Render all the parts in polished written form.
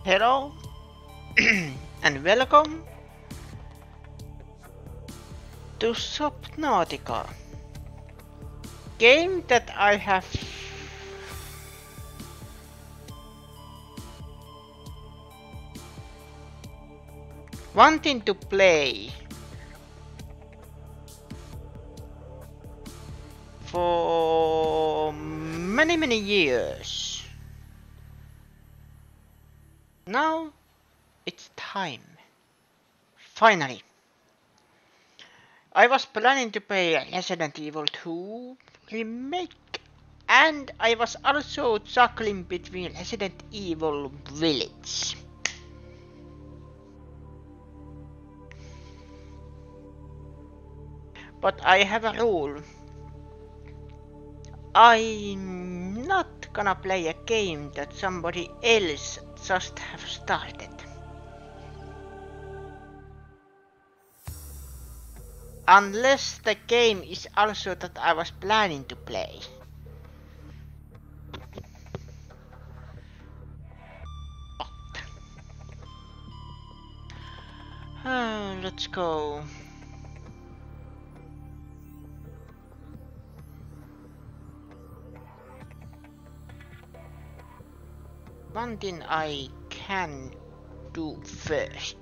Hello and welcome to Subnautica, game that I have wanting to play for many years. Now it's time. Finally. I was planning to play Resident Evil 2 remake, and I was also juggling between Resident Evil Village. But I have a rule. I'm not gonna play a game that somebody else just have started. Unless the game is also that I was planning to play. Let's go. One thing I can do first,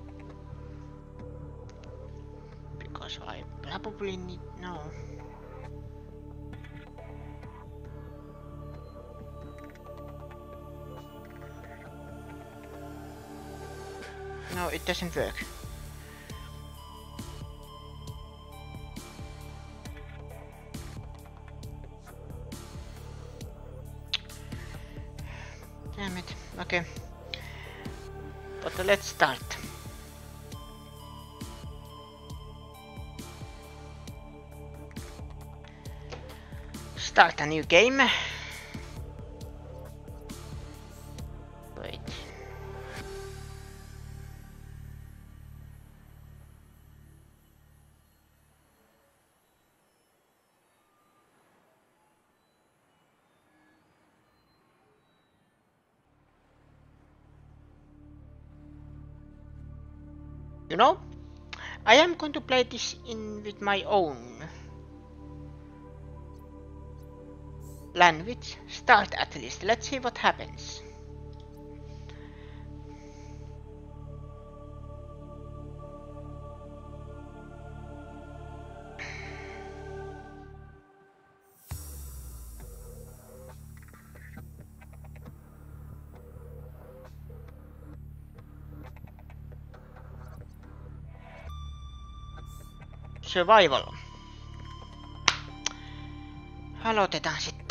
because I probably need no. No, it doesn't work. Damn it. Okay. But let's start. Start a new game. Wait. You know, I am going to play this in with my own language. Start at least. Let's see what happens. Survival. Aloitetaan sitten.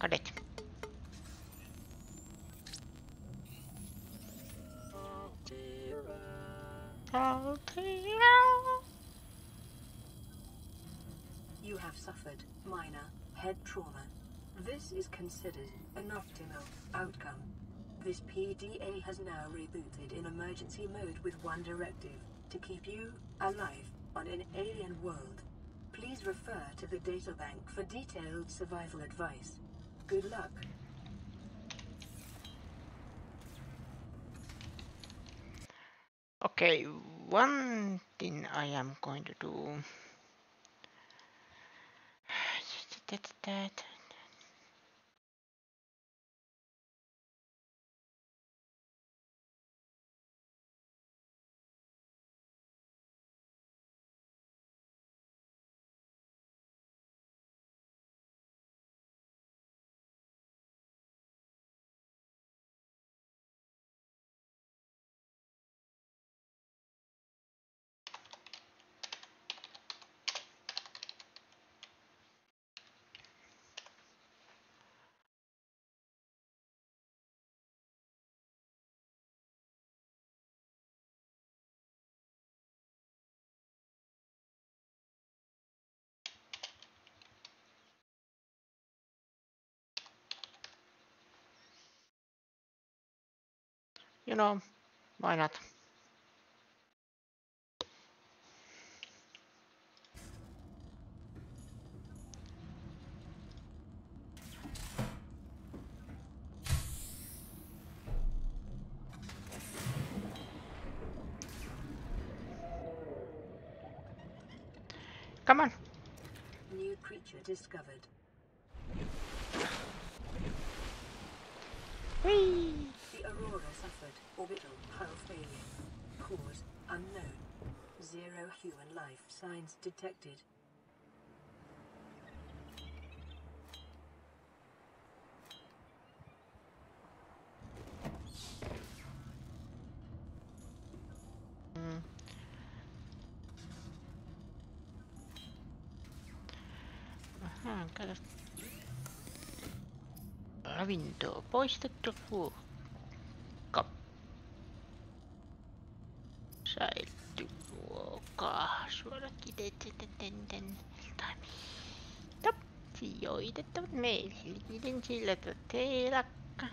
Got it. You have suffered minor head trauma. This is considered an optimal outcome. This PDA has now rebooted in emergency mode with one directive: to keep you alive on an alien world. Please refer to the databank for detailed survival advice. Good luck. Okay, one thing I am going to do. You know, why not? Come on. New creature discovered. Whee! The Aurora suffered orbital hull failure. Cause unknown. 0 human life signs detected. Aha, kato. Ravinto poistettu ruoka. Säilytyruoka. Suora kideteten. Top. Sijoitettavat meille. Sillä teelakka.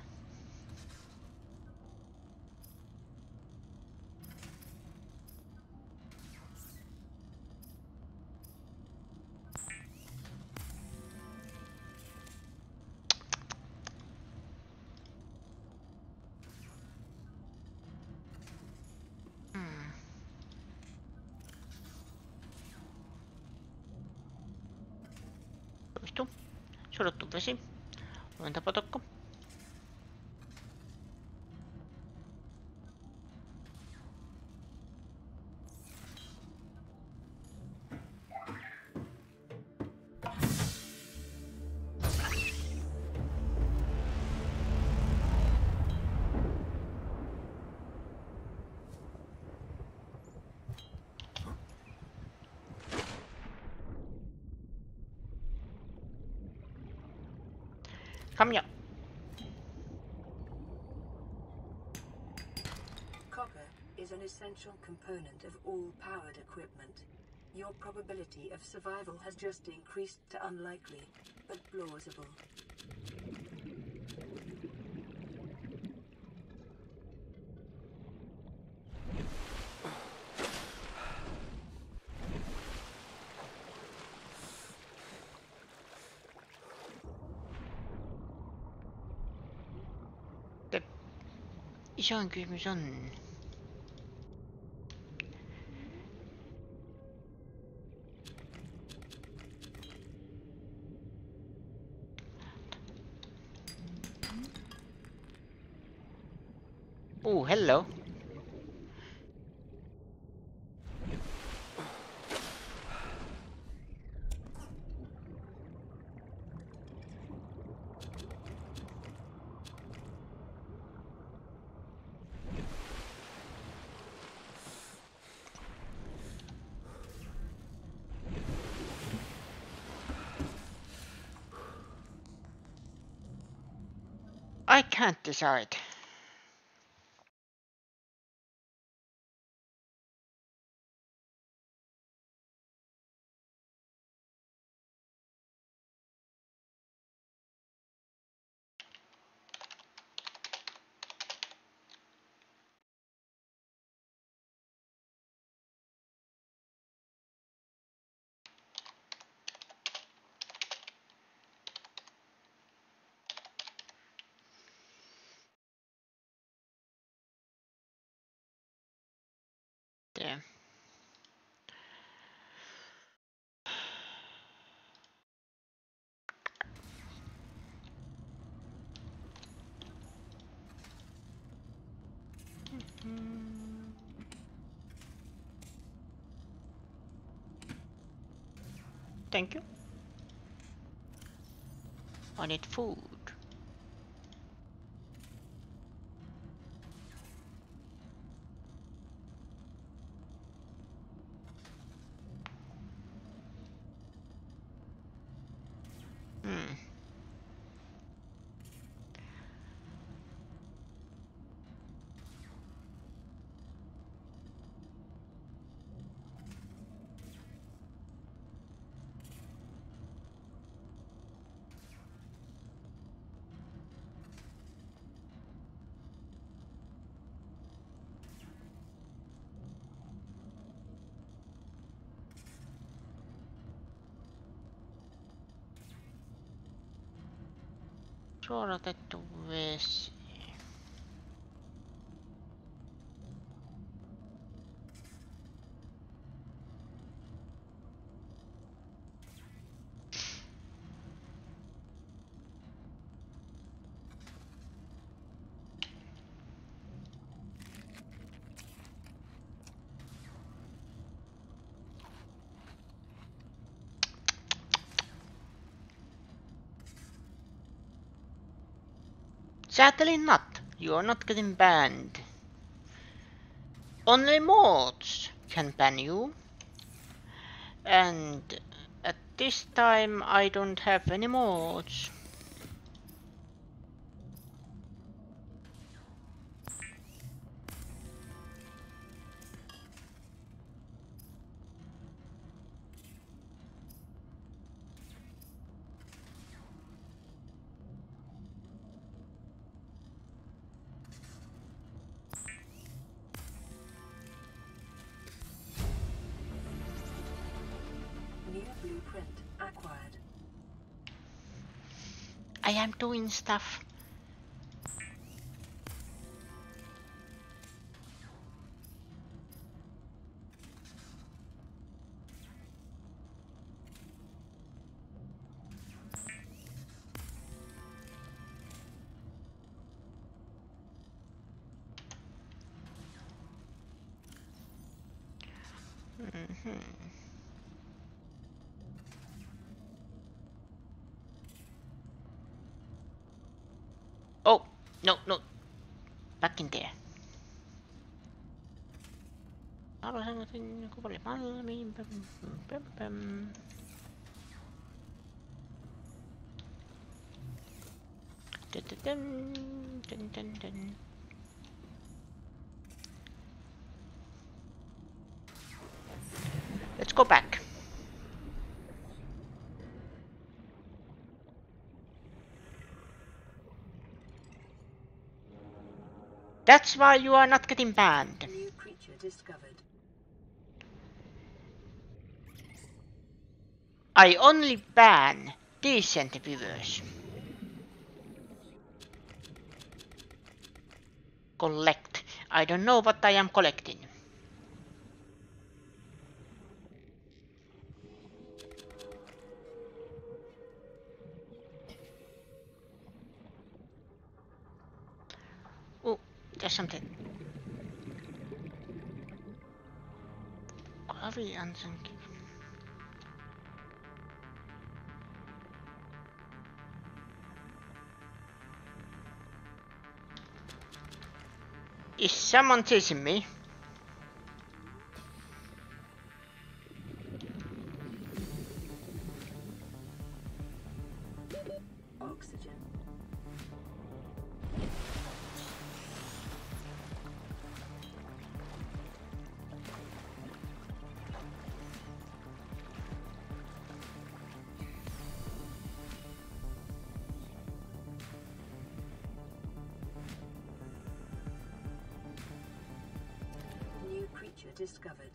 Poistu. Surottu vesi. Luentapotokko. Come. Copper is an essential component of all powered equipment. Your probability of survival has just increased to unlikely, but plausible. Isoin kysymys on... hello. I can't decide. There. Thank you. I need food. Hmm. Suodatettu vesi. Sadly not. You are not getting banned. Only mods can ban you. And at this time I don't have any mods. New blueprint acquired. I am doing stuff. Oh, no, no. Back in there. Let's go back. That's why you are not getting banned. New creature discovered. I only ban decent viewers. Collect. I don't know what I am collecting. Oh, there's something. Coffee and some. Is someone chasing me? Oxygen. discovered.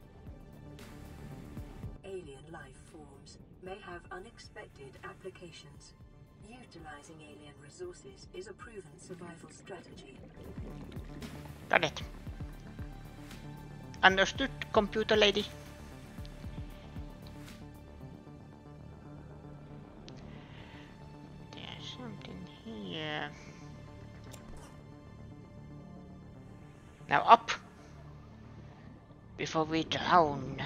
Alien life forms may have unexpected applications. Utilizing alien resources is a proven survival strategy. Got it. Understood, computer lady. There's something here. Now up! Before we drown.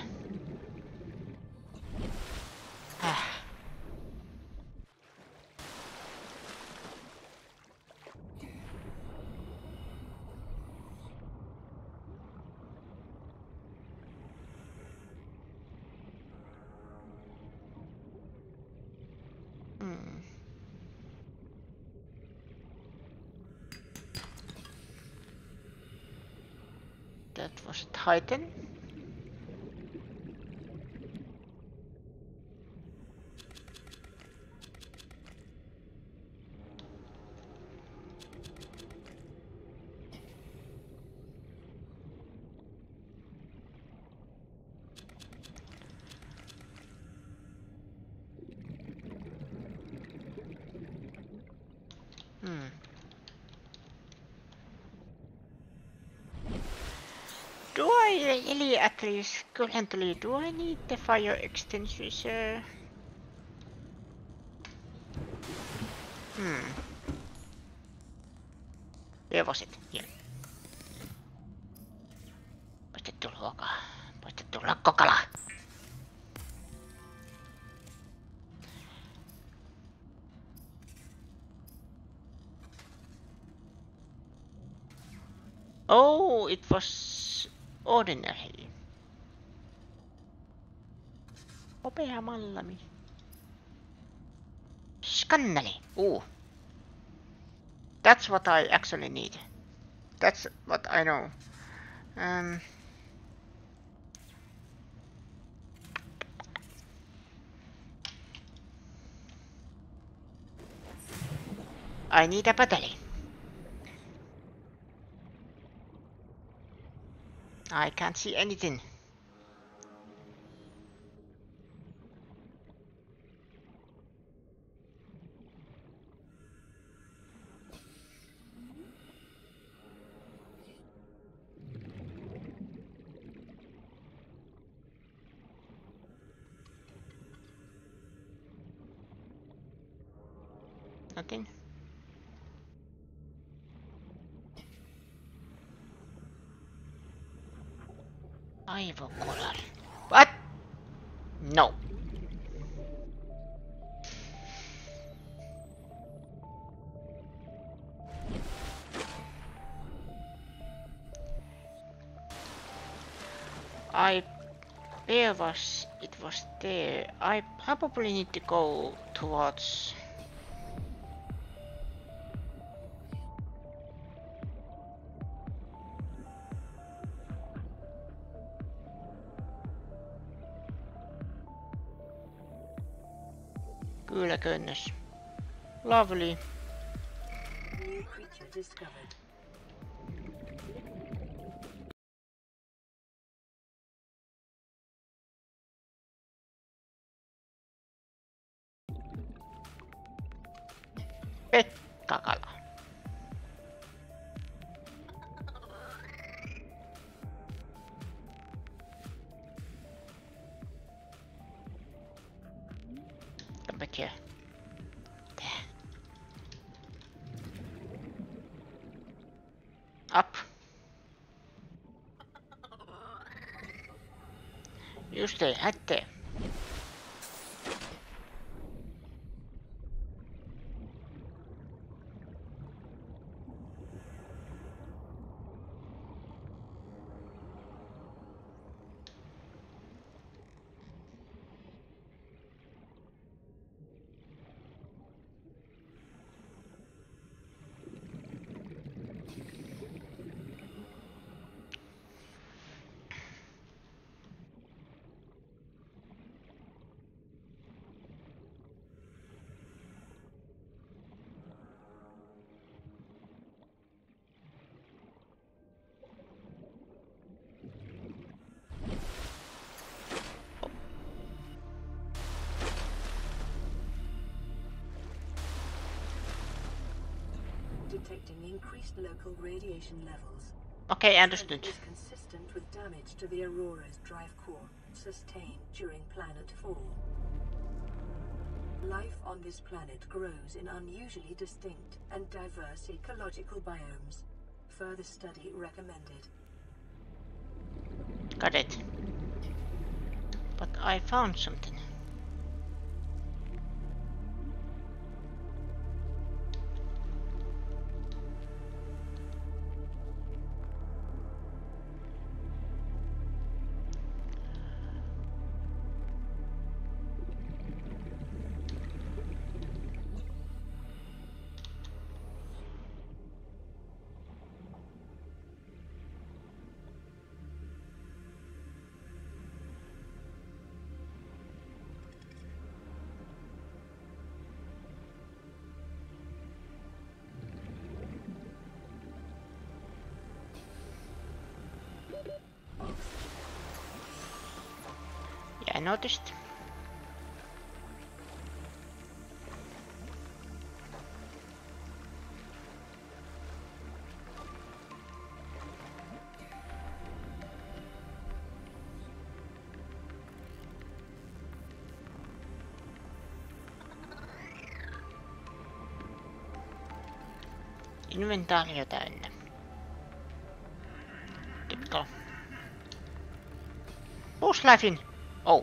That was Titan. Do I really, at least currently, do I need the fire extinguisher? Where was it? Here. Poistettu ruokaa. Poistettu rakkokala. Oh, it was ordinary. Hopea mallami. Skanneli. Ooh. That's what I actually need. That's what I know. I need a battery. I can't see anything. Nothing. Aivocolor. What? No. Where was it? Was there? I probably need to go towards. Kyllä könnös. Lovely. New creature discovered. Pekkakala. Come back here. There. Up. You stay right there. detecting increased local radiation levels. Okay, understood. Trend is consistent with damage to the Aurora's drive core sustained during planet fall. Life on this planet grows in unusually distinct and diverse ecological biomes. Further study recommended. Got it. But I found something. Yeah, I noticed. Inventaario täynnä. Tykkää. Push lifein. Oh.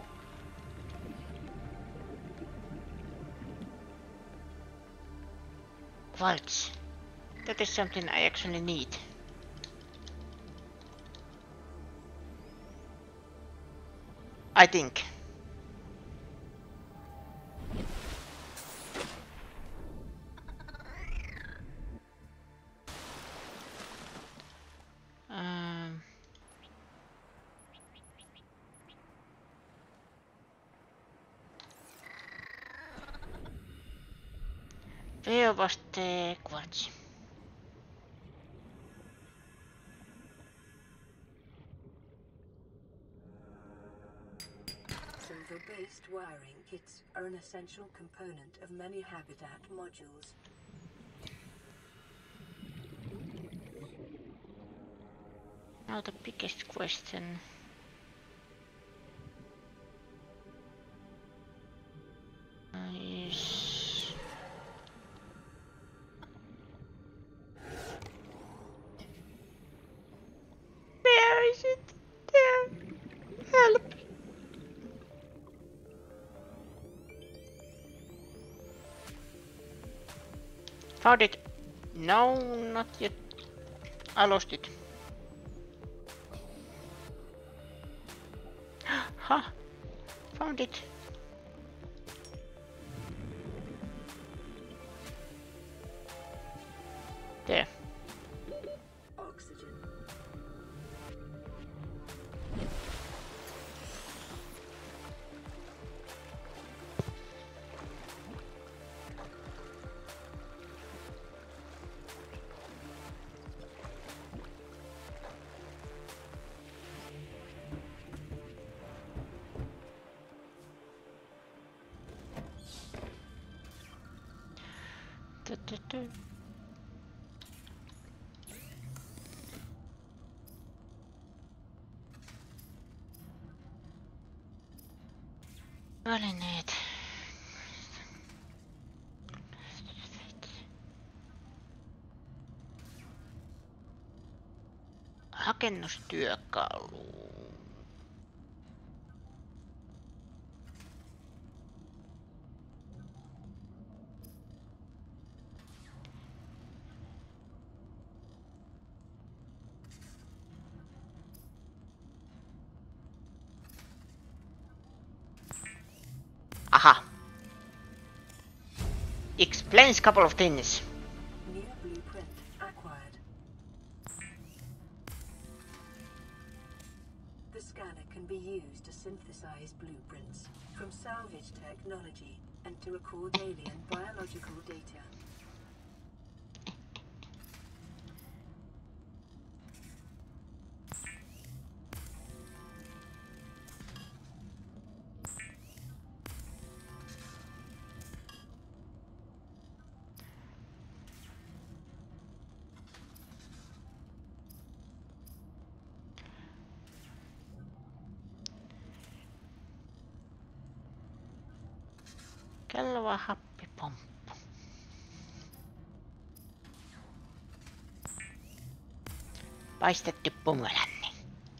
Quartz. That is something I actually need. I think. Veovaste quartz. Silver-based wiring kits are an essential component of many habitat modules. Now the biggest question. Is... Where is it? There. Help. Found it. No, not yet. I lost it. Huh. Found it. There. Oxygen. Välineet. Rakennustyökalu. Aha. Explains couple of things. New blueprint acquired. The scanner can be used to synthesize blueprints from salvage technology and to record alien biological data. Kelloa happipomppu. Paistettu pumelanni.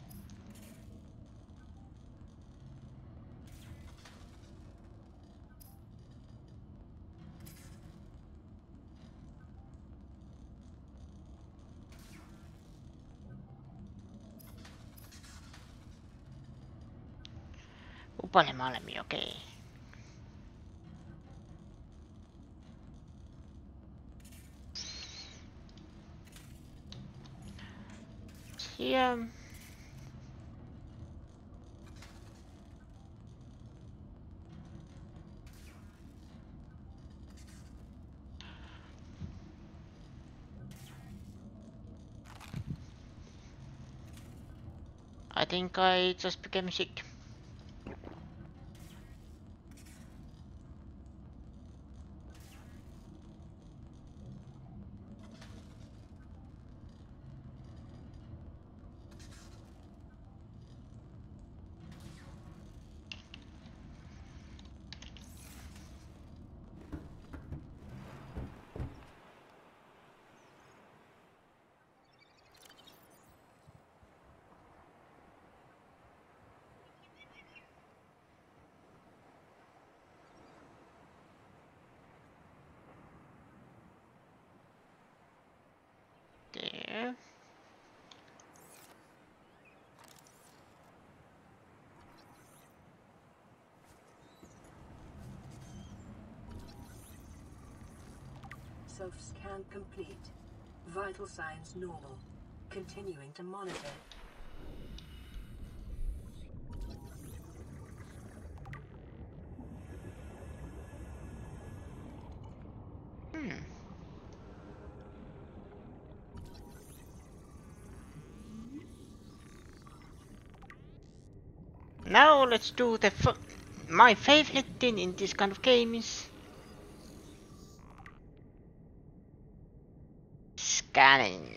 Upanen malmi, okei. Siellä. I think I just became sick. There. Self-scan complete. Vital signs normal. Continuing to monitor. Now let's do the my favorite thing in this kind of games. Scanning.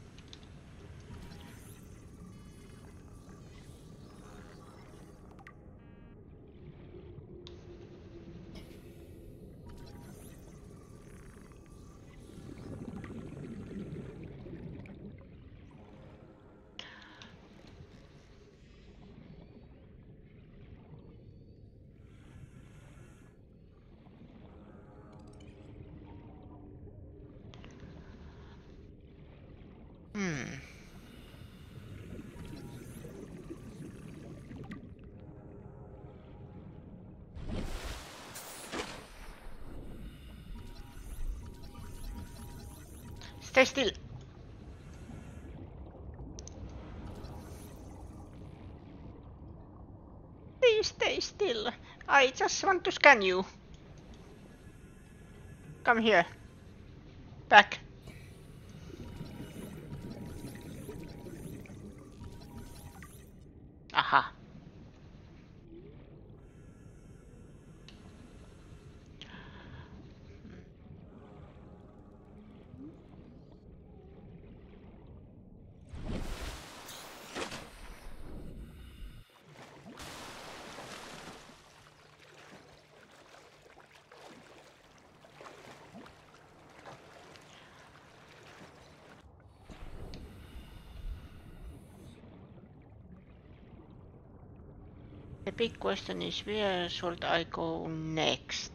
Stay still. Please stay still. I just want to scan you. Come here. Back. Aha. The big question is where should I go next?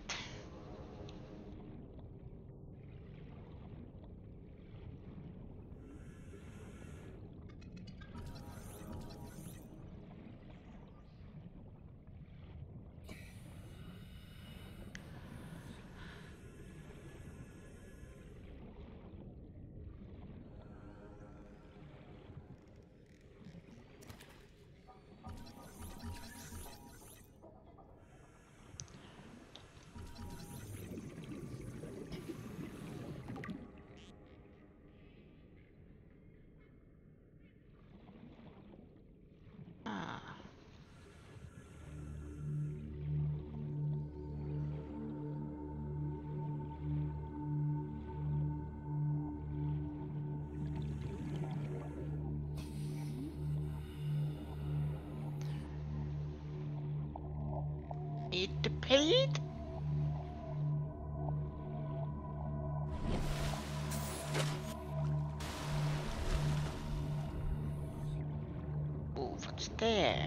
Need to pay it? What's there?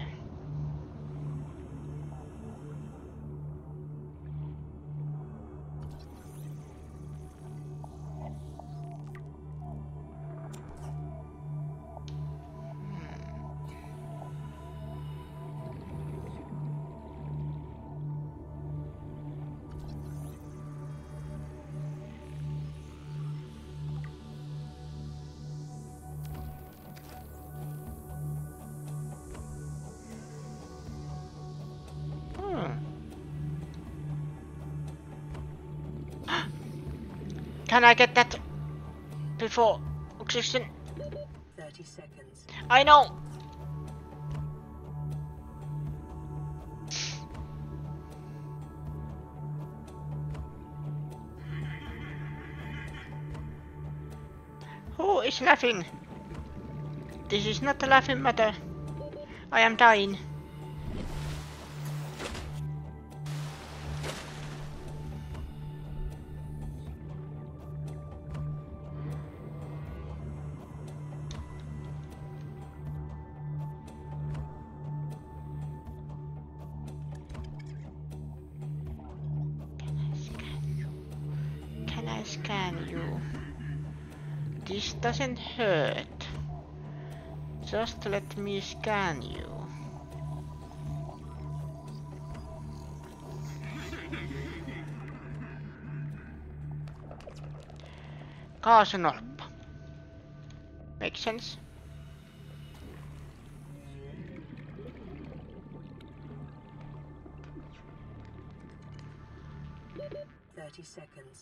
Can I get that before oxygen? 30 seconds. I know! Who is laughing? This is not a laughing matter. I am dying. Can I scan you? This doesn't hurt. Just let me scan you. Kaasunolppa. Makes sense? Seconds.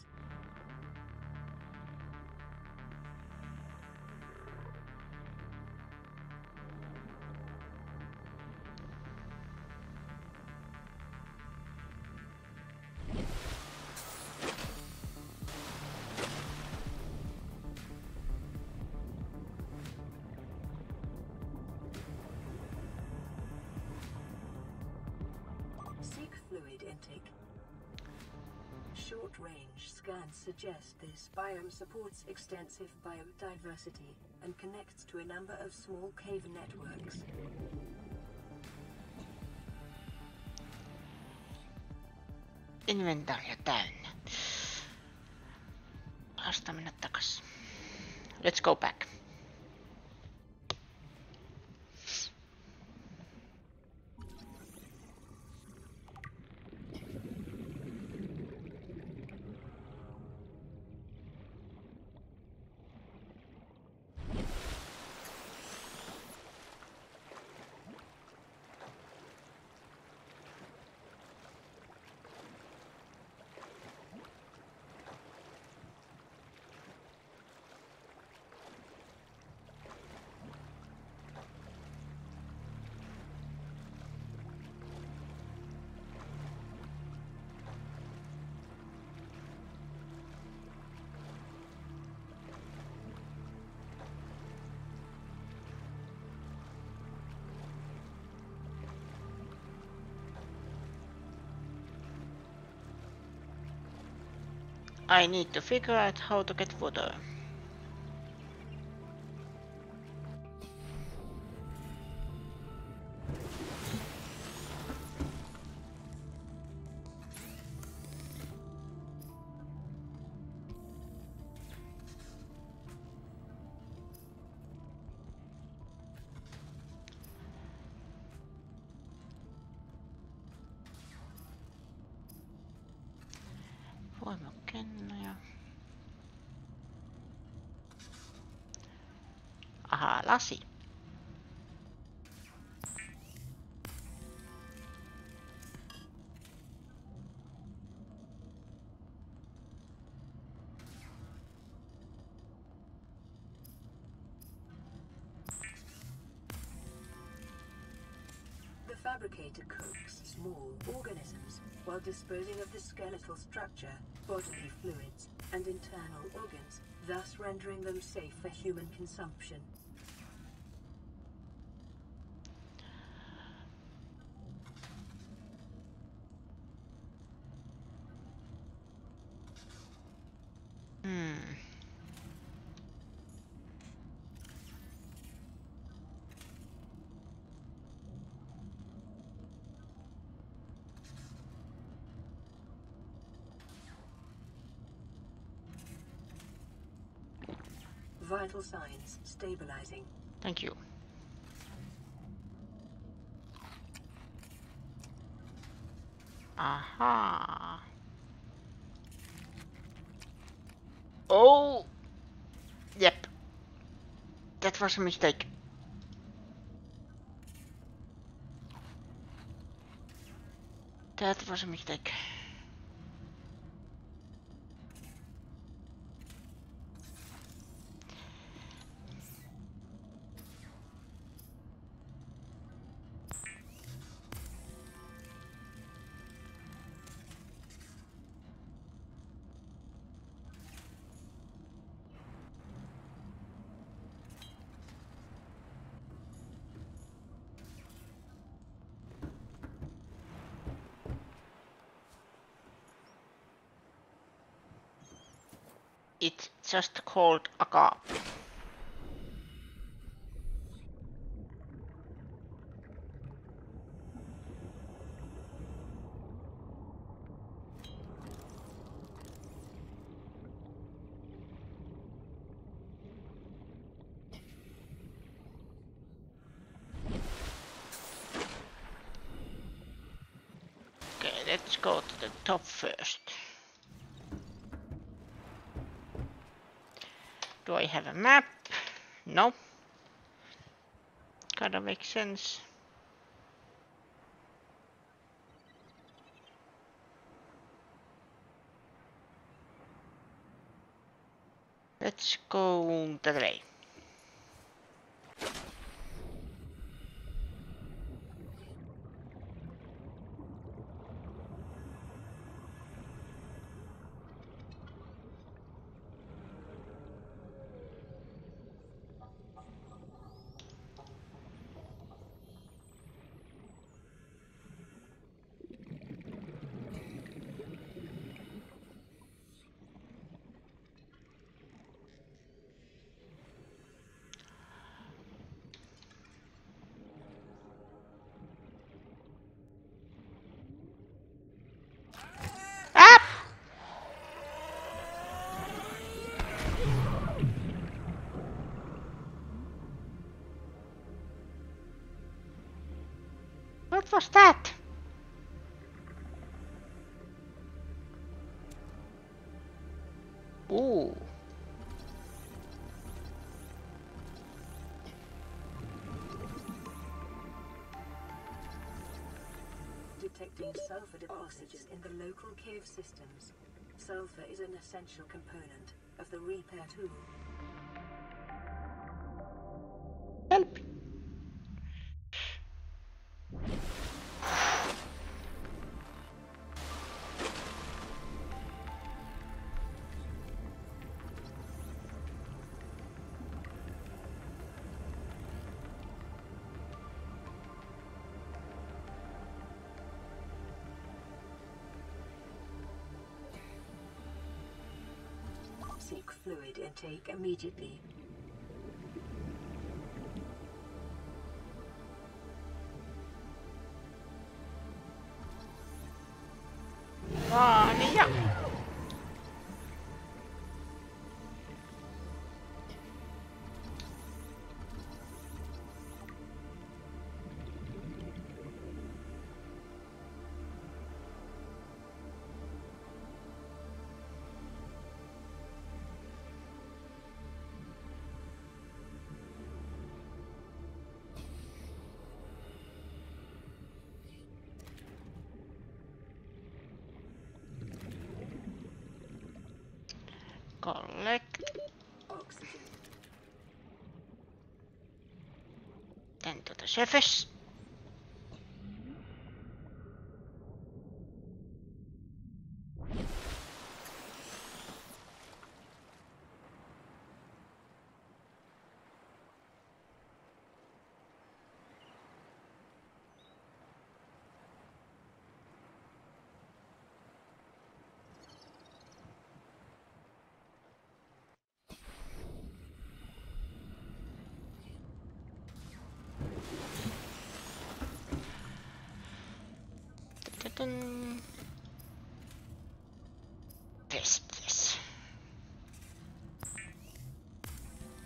Seek fluid intake. Short-range scans suggest this biome supports extensive biodiversity and connects to a number of small cave networks. Inventaaria täynnä. Hasta mennä takas. Let's go back. I need to figure out how to get water. Voimakennoja. Ahaa, lasi. The fabricator cooks small organisms while disposing of the skeletal structure, bodily fluids, and internal organs, thus rendering them safe for human consumption. Vital signs stabilizing. Thank you. Aha. Oh. Yep. That was a mistake. That was a mistake. It's just called agape. Okay, let's go to the top first. Do I have a map? No. Kinda makes sense. Let's go that way. Ah! What was that? Ooh. Detecting sulfur deposits in the local cave systems. Sulfur is an essential component of the repair tool. Help. Seek fluid intake immediately. Niin ja. Collect. Oxygen. Then to the surface. This, yes.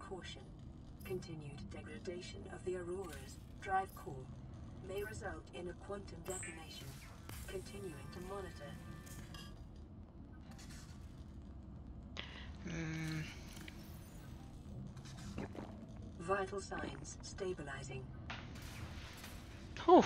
caution. Continued degradation of the Aurora's drive core may result in a quantum detonation. Continuing to monitor. Vital signs stabilizing. Whew.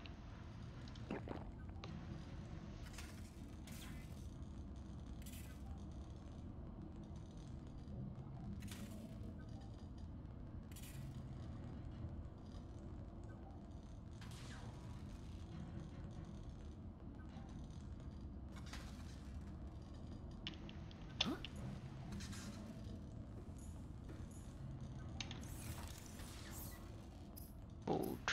Good.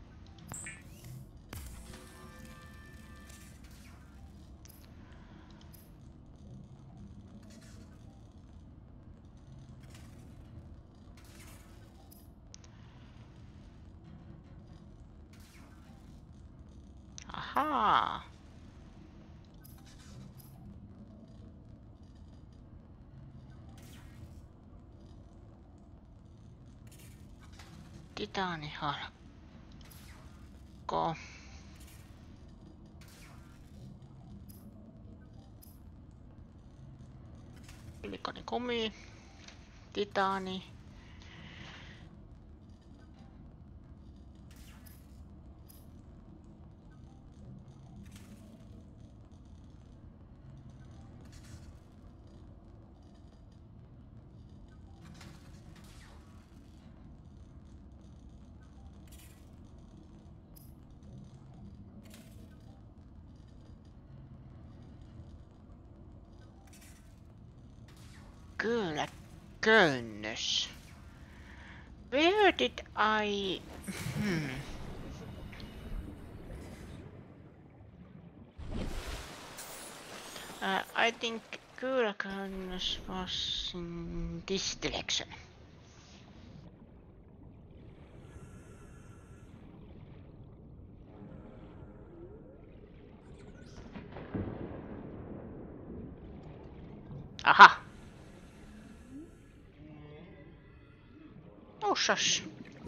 Aha. Titaanihalkko. Silikoni kumi. Titaani. Kyllä, köynnös. Where did I... I think kyllä köynnös was in this direction. Aha. Oh, shush.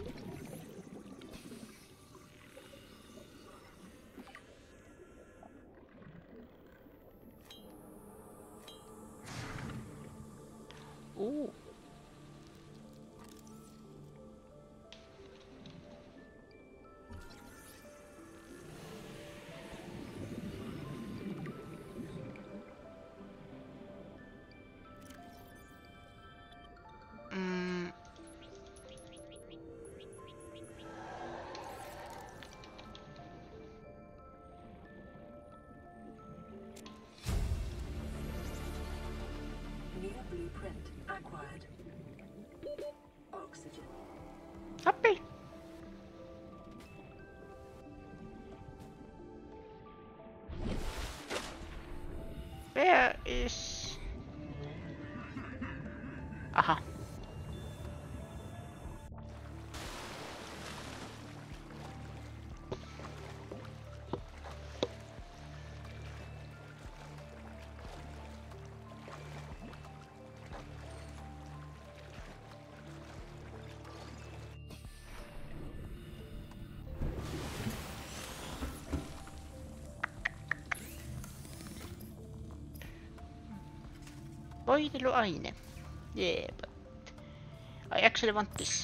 Ooh. New blueprint acquired. Oxygen. Happy. Where is... Aha. Voiteluaine. Yeah, but I actually want this.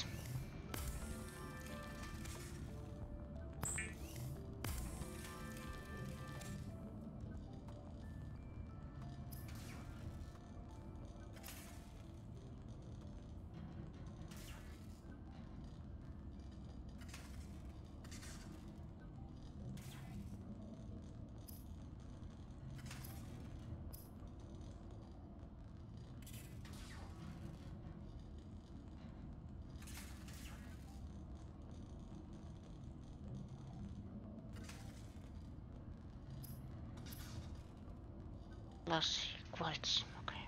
Plus quartz. Okay.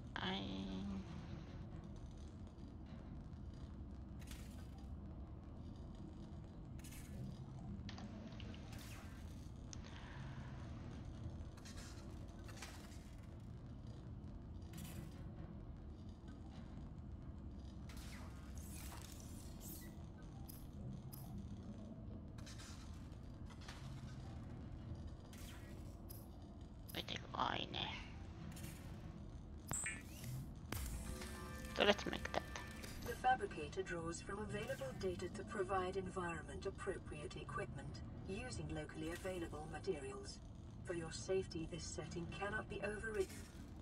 I Suojeteluaine. So let's make that. The fabricator draws from available data to provide environment-appropriate equipment, using locally available materials. For your safety, this setting cannot be overridden.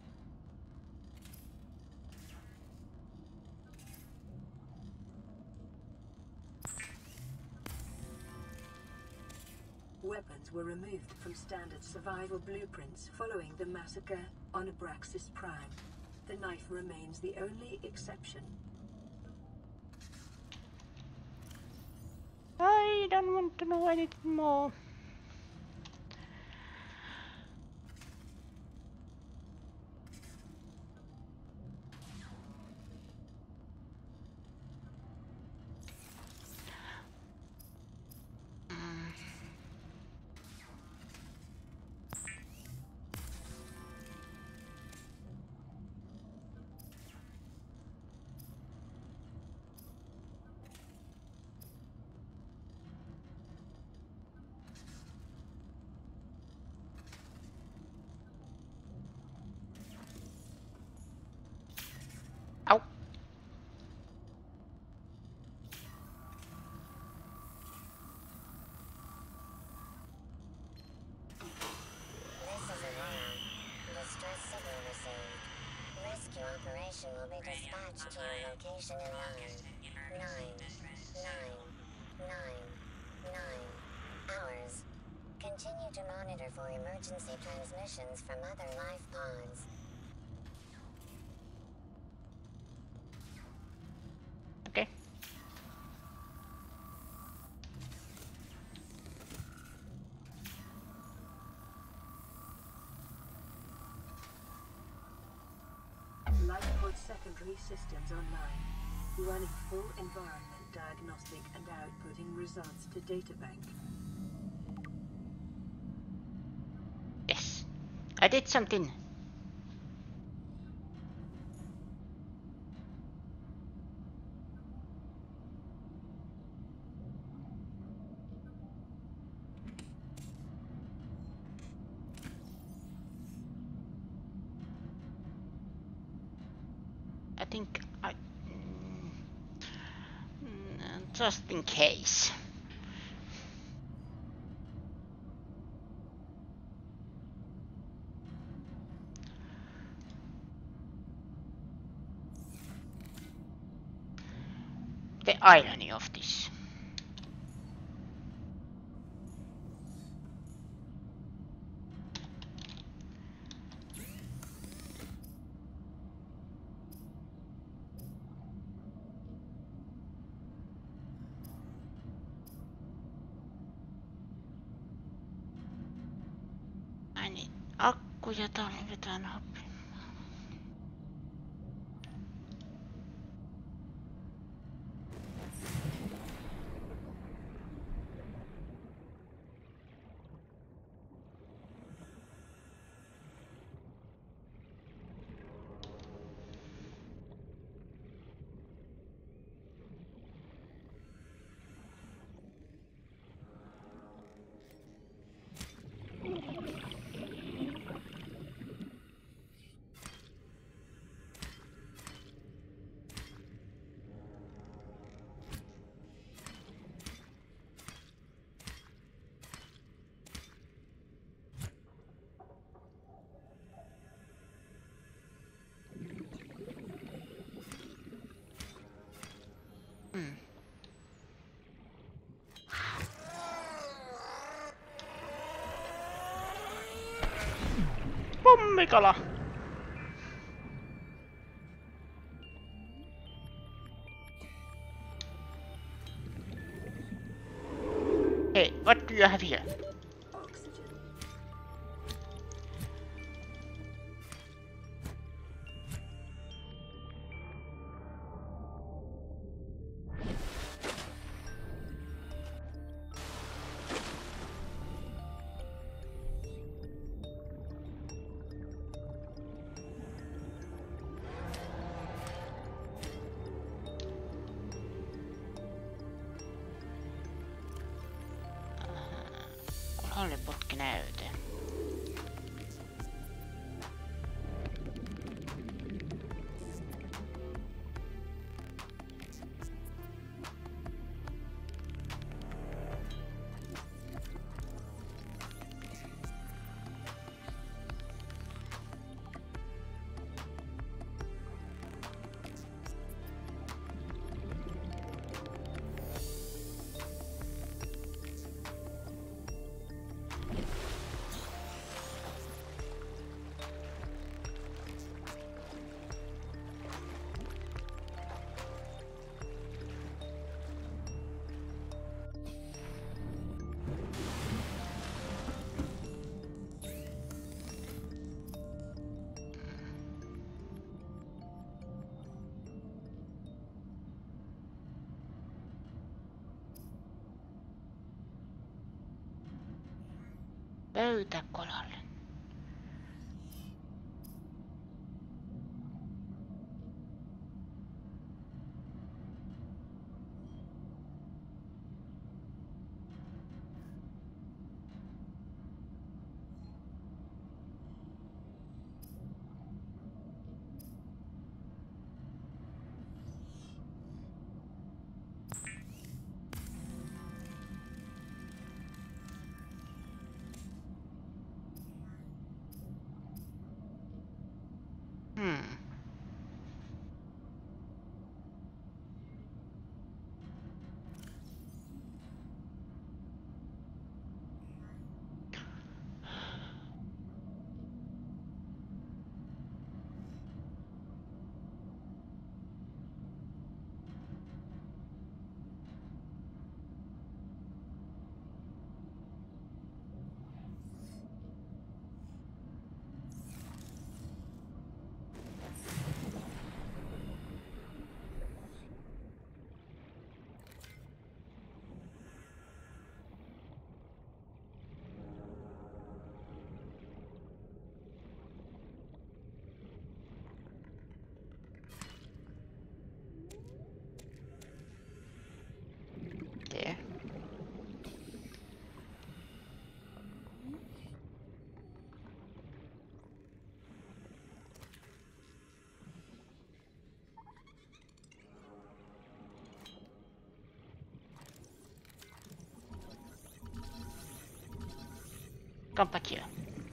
Weapons were removed from standard survival blueprints following the massacre on Abraxas Prime. The knife remains the only exception. I don't want to know anything more. Ow. This is a Veno. Distress signal received. Rescue operation will be dispatched to your location in 9 hours. Continue to monitor for emergency transmissions from other life pods. Okay. Lifepod secondary systems online. Running full environment diagnostic and outputting results to databank. Yes. I did something. I think I... just in case. The irony of this. Ai niin, akkuja talvetaan hoppi. Pommikala! Hey, what do you have here? Oxygen. Lollipotkinäyte. pöytäkolalle. There. Come back here.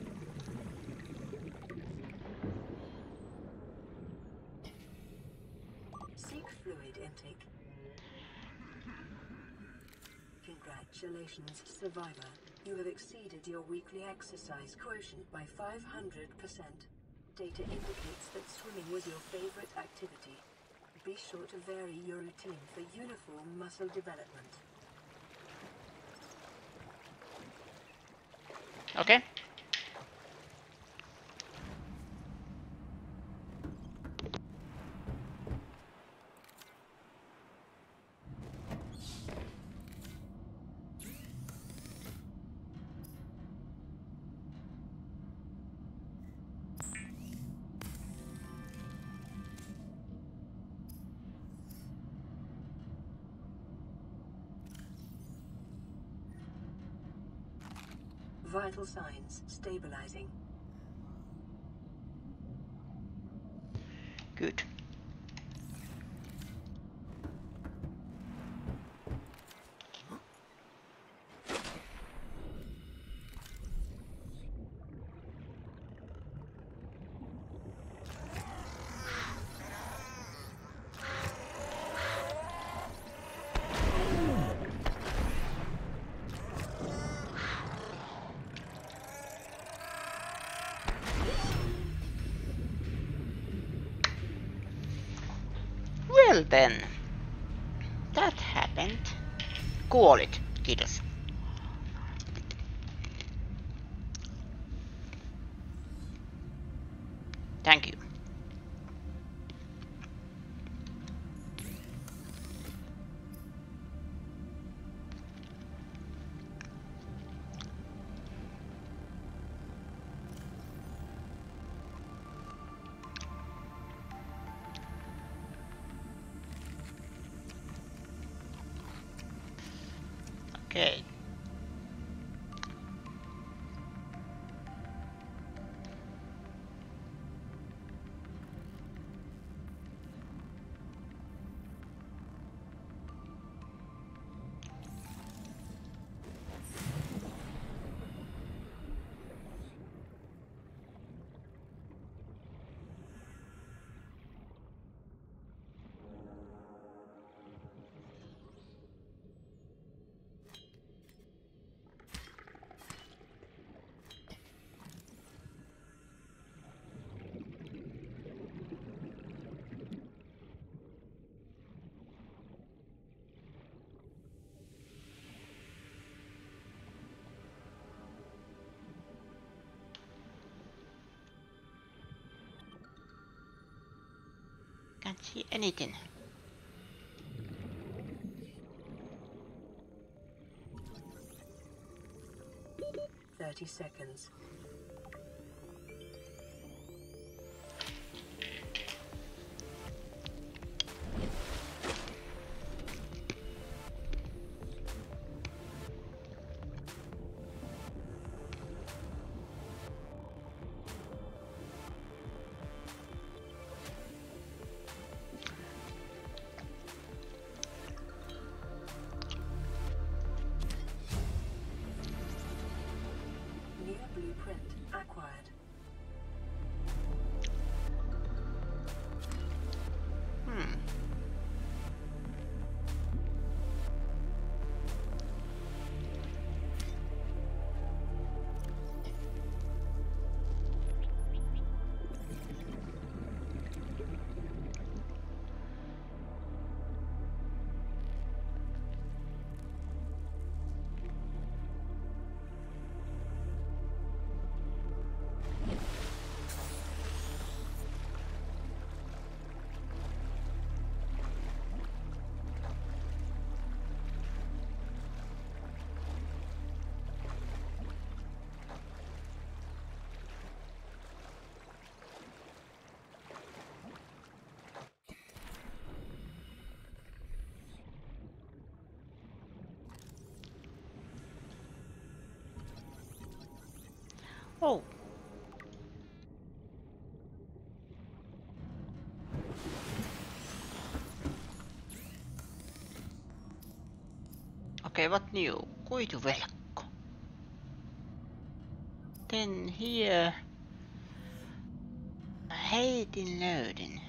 Seek fluid intake. Congratulations, survivor. You have exceeded your weekly exercise quotient by 500%. Data indicates that swimming was your favorite activity. Be sure to vary your routine for uniform muscle development. Okay. Vital signs stabilizing. Good. Well then, that happened. Kuolit, kiitos. Thank you. Okay. Can't see anything. 30 seconds. New blueprint acquired. Oh. Okei, what new? Kuituverkko. Then here... Heitin loading.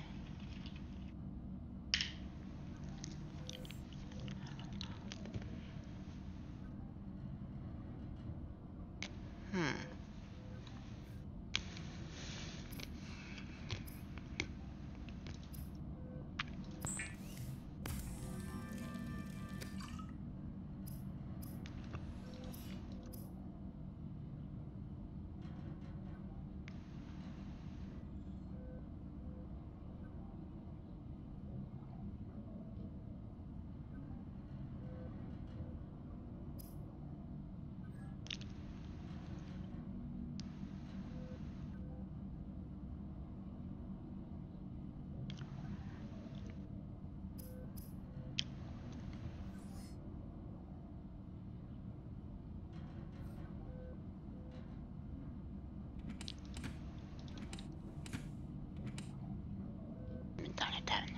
Mitä on täynnä?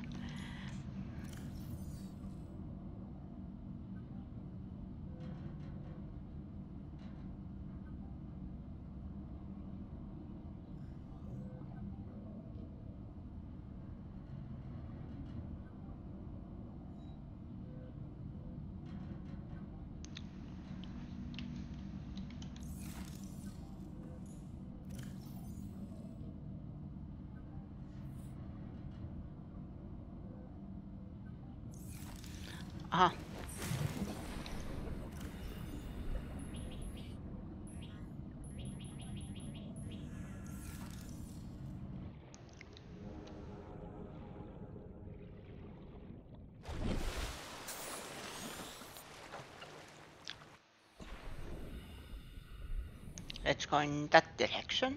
Aha. Let's go in that direction.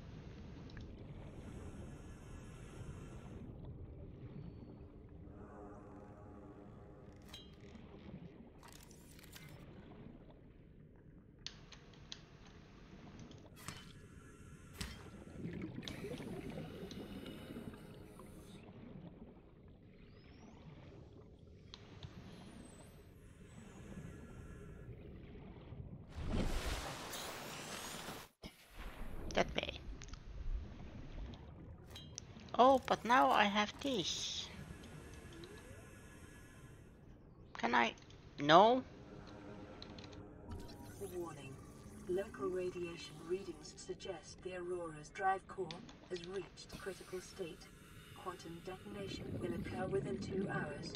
That way. Oh, but now I have this. Can I? No? Warning. Local radiation readings suggest the Aurora's drive core has reached critical state. Quantum detonation will occur within 2 hours.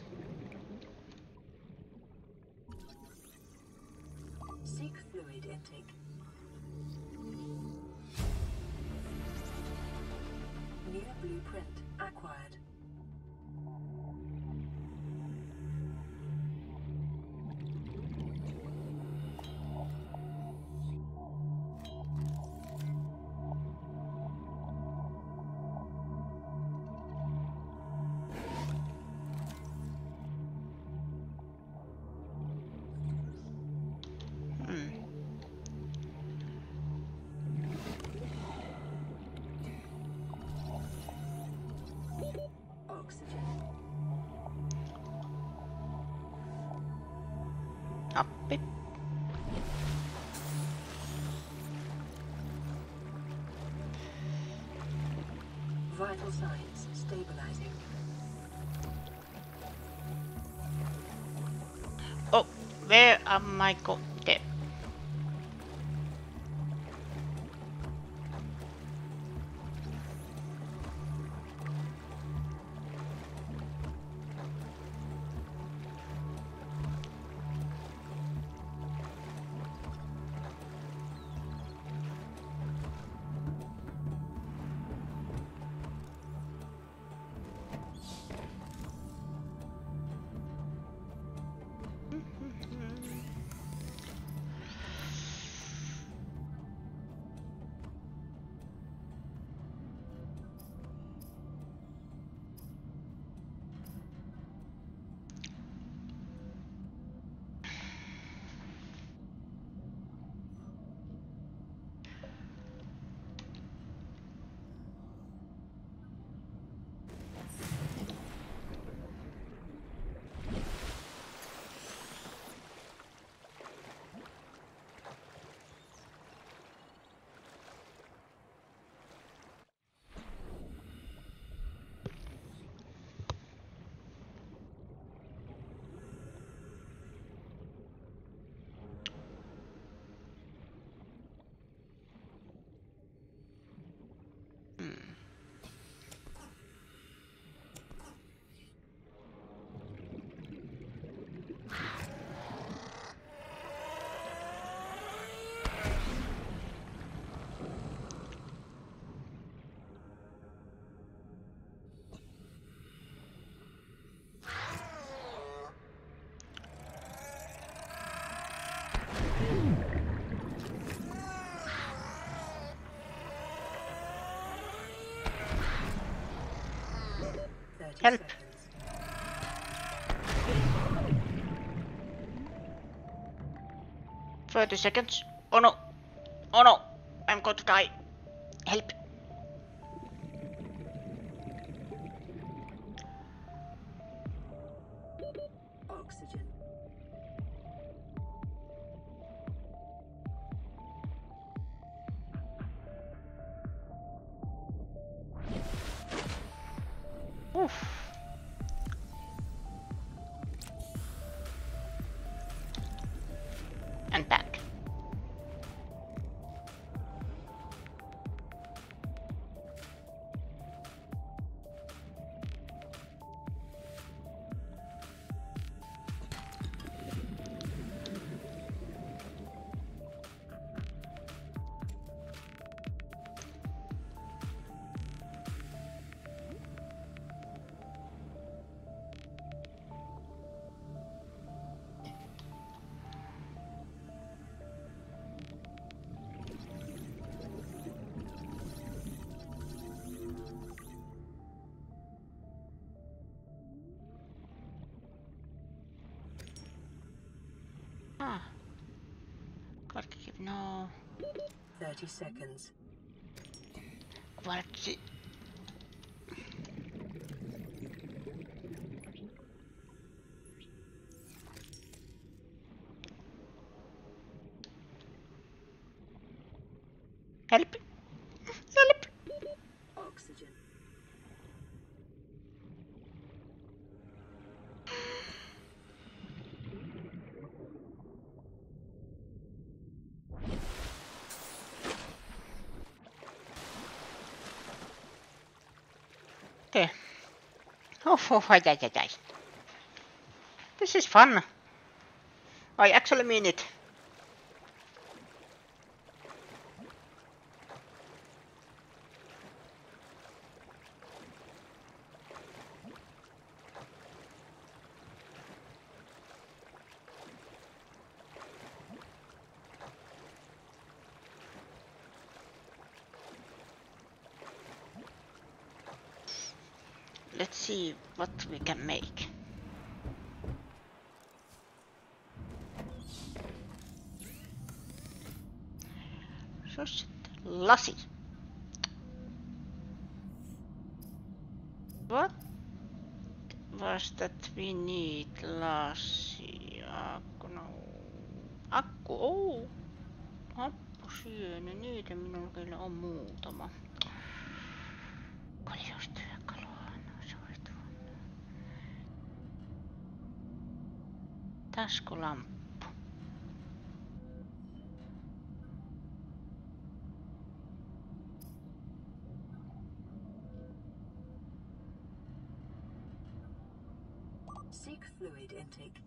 Seek fluid intake. New blueprint acquired. Appi. Vital signs stabilizing. Oh, where am I going? There. Help! 30 seconds. Oh no! Oh no! I'm going to die. Help! Oxygen. Oof. And back. Ah. Kvartsi, no. 30 seconds. Kvartsi. Help! Help! Oxygen. Okay. Oh, ay. This is fun. I actually mean it. Let's see what we can make. Just lassi. What was that we need lassi? No. Akku, happusieni, niitä minulla kyllä on muutama. Korjaustyökalua, no se oli tuonne. Taskulamppu. Seek fluid intake.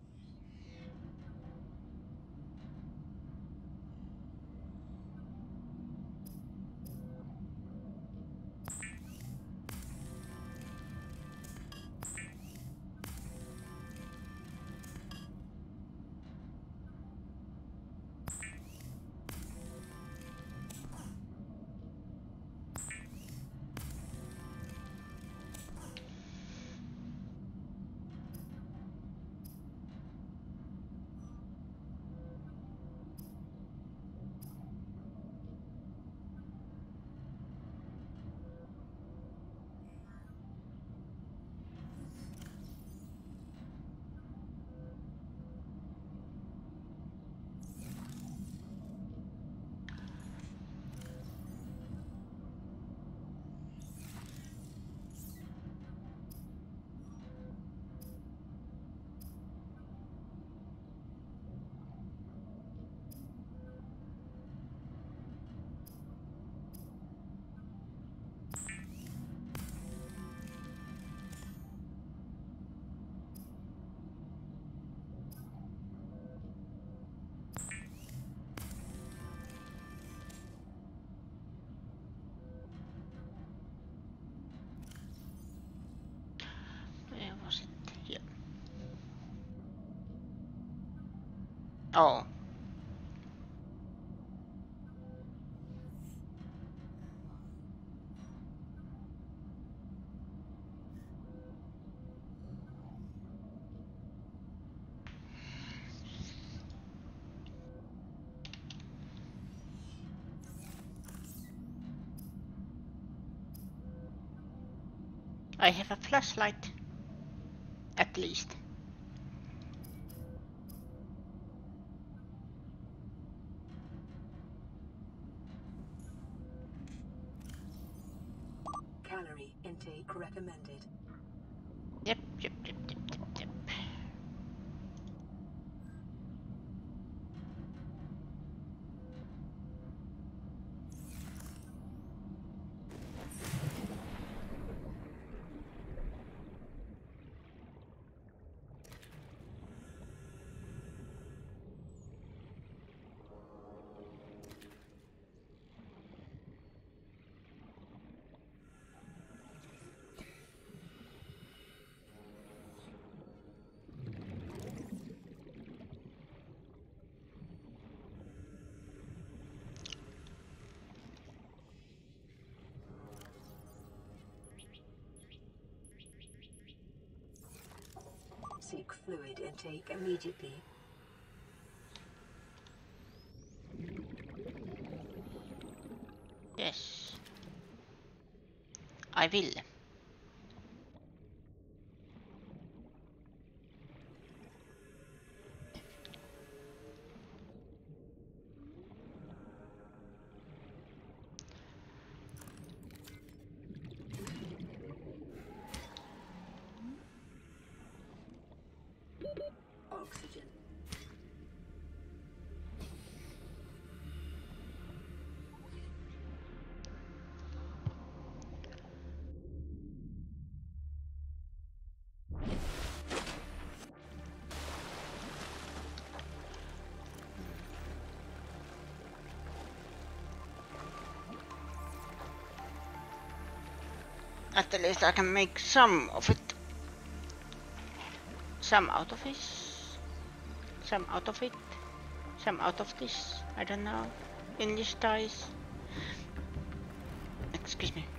Where was it? Here. Oh. I have a flashlight. At least. Calorie intake recommended. Yep. Seek fluid intake immediately. Yes. I will. Oxygen. At least I can make some of it. Some out of this. Some out of it. Some out of this. I don't know. English dice. Excuse me.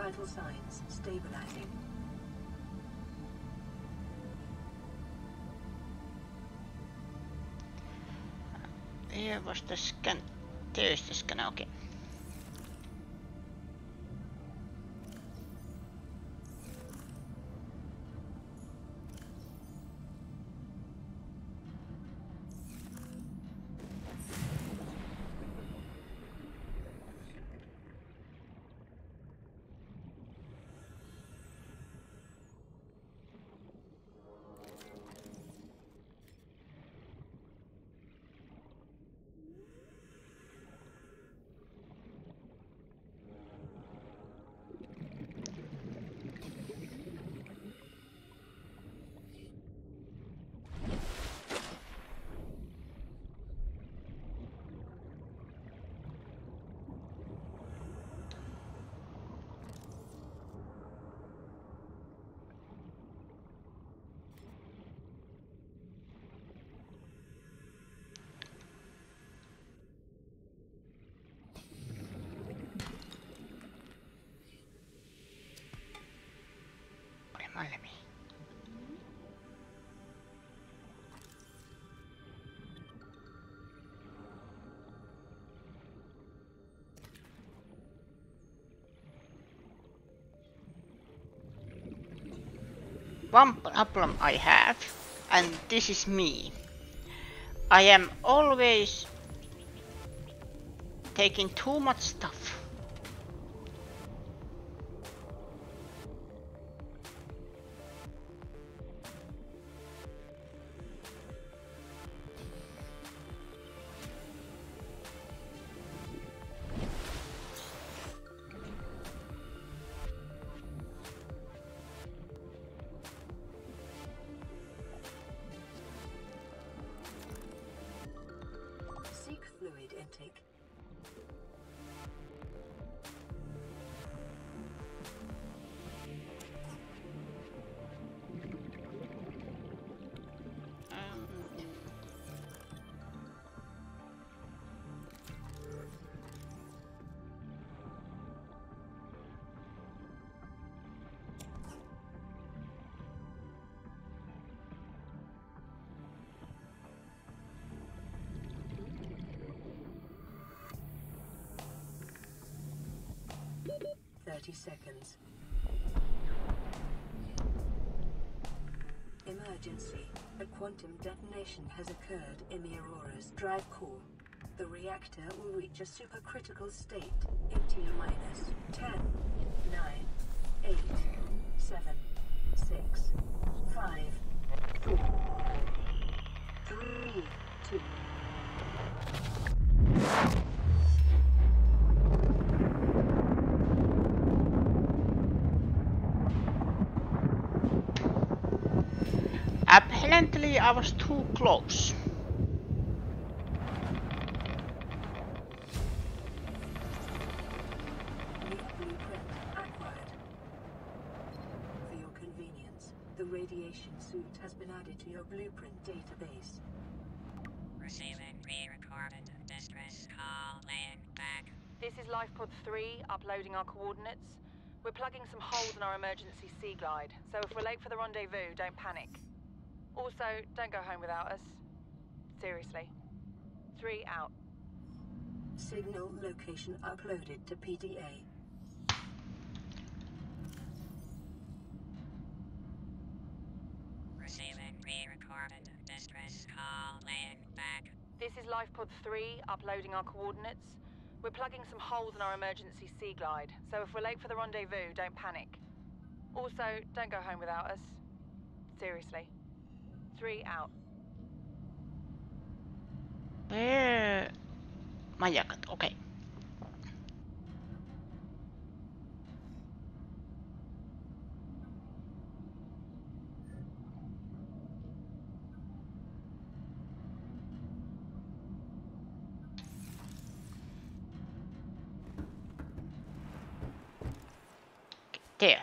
Vital signs stabilizing. Here was the scan. There's the scanner, okay. Remind me. One problem I have, and this is me. I am always taking too much stuff. Seek fluid intake. Seconds. Emergency. A quantum detonation has occurred in the Aurora's drive core. The reactor will reach a supercritical state in T-minus 10, 9, 8, 7, 6, 5, 4, 3, 2. Apparently I was too close. New blueprint acquired. For your convenience, the radiation suit has been added to your blueprint database. Receiving pre-recorded distress call laying back. This is LifePod 3, uploading our coordinates. We're plugging some holes in our emergency sea glide, so if we're late for the rendezvous, don't panic. Also, don't go home without us. Seriously. 3 out. Signal location uploaded to PDA. Receiving pre-recorded distress call laying back. This is LifePod 3, uploading our coordinates. We're plugging some holes in our emergency sea glide, so if we're late for the rendezvous, don't panic. Also, don't go home without us. Seriously. 3 out. Where? Majakat, okay. There.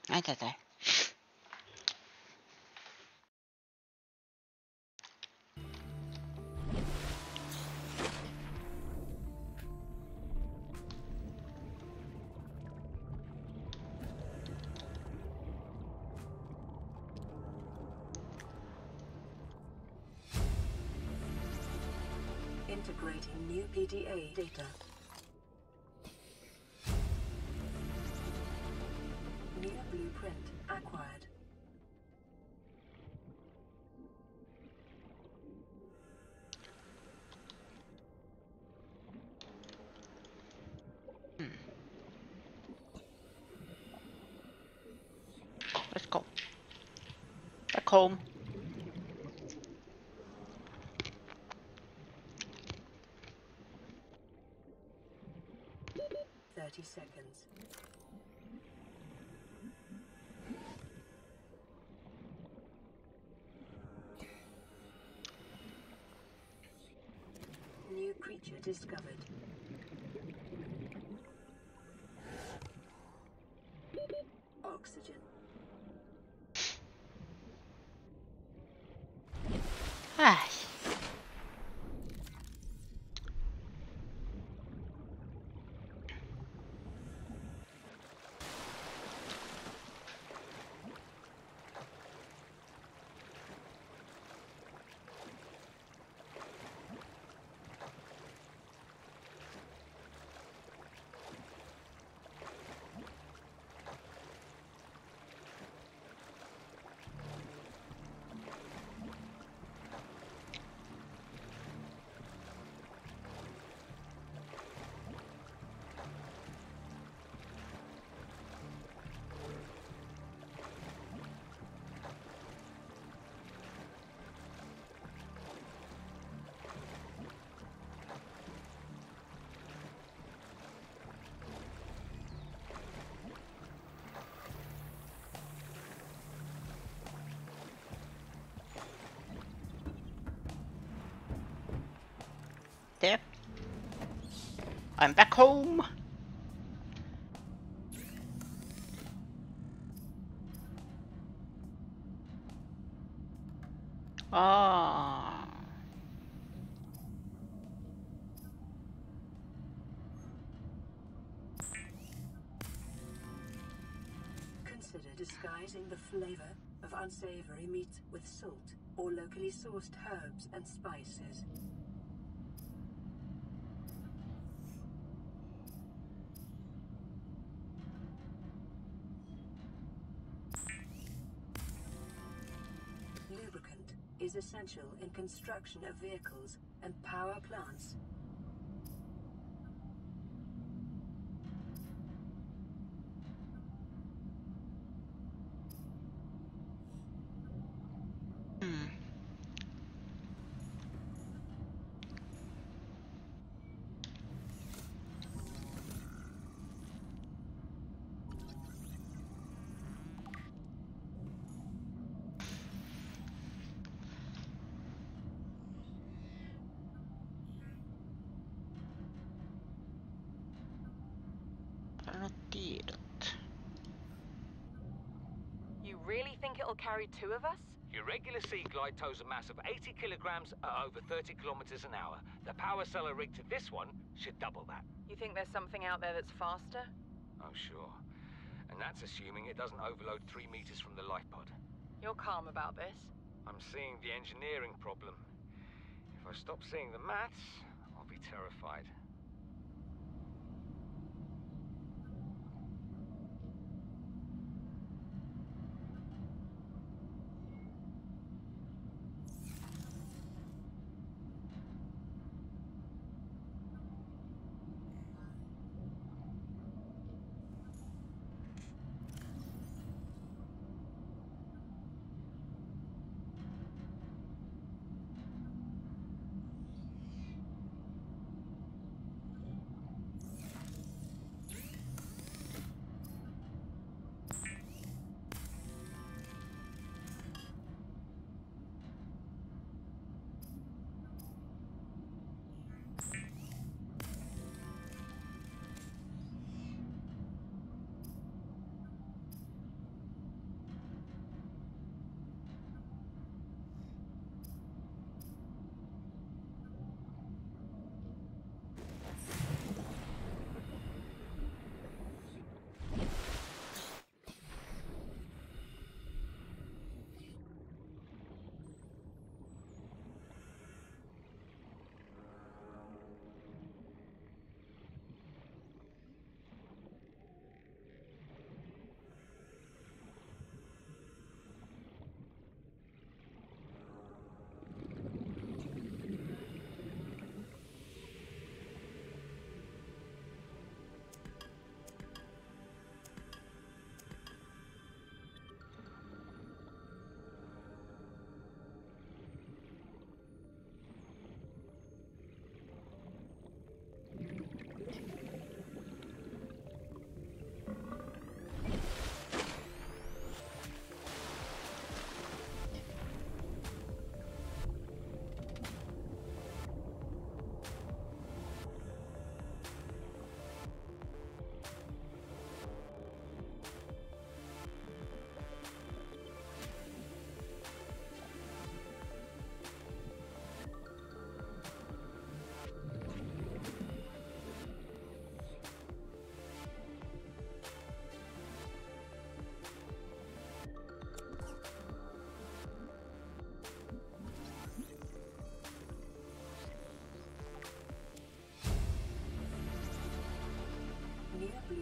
Ai tätä. Integrating new PDA data. New blueprint acquired. Let's go. Back home. Seconds. New creature discovered. Oxygen. Ai. There. I'm back home. Ah. Consider disguising the flavor of unsavory meat with salt or locally sourced herbs and spices. Lubricant is essential in construction of vehicles and power plants. Parannut tiedot. You really think it'll carry 2 of us? Your regular Sea Glide tows a mass of 80 kilograms at over 30 kilometers an hour. The power cellar rigged to this one should double that. You think there's something out there that's faster? Oh, sure. And that's assuming it doesn't overload 3 meters from the life pod. You're calm about this? I'm seeing the engineering problem. If I stop seeing the maths, I'll be terrified.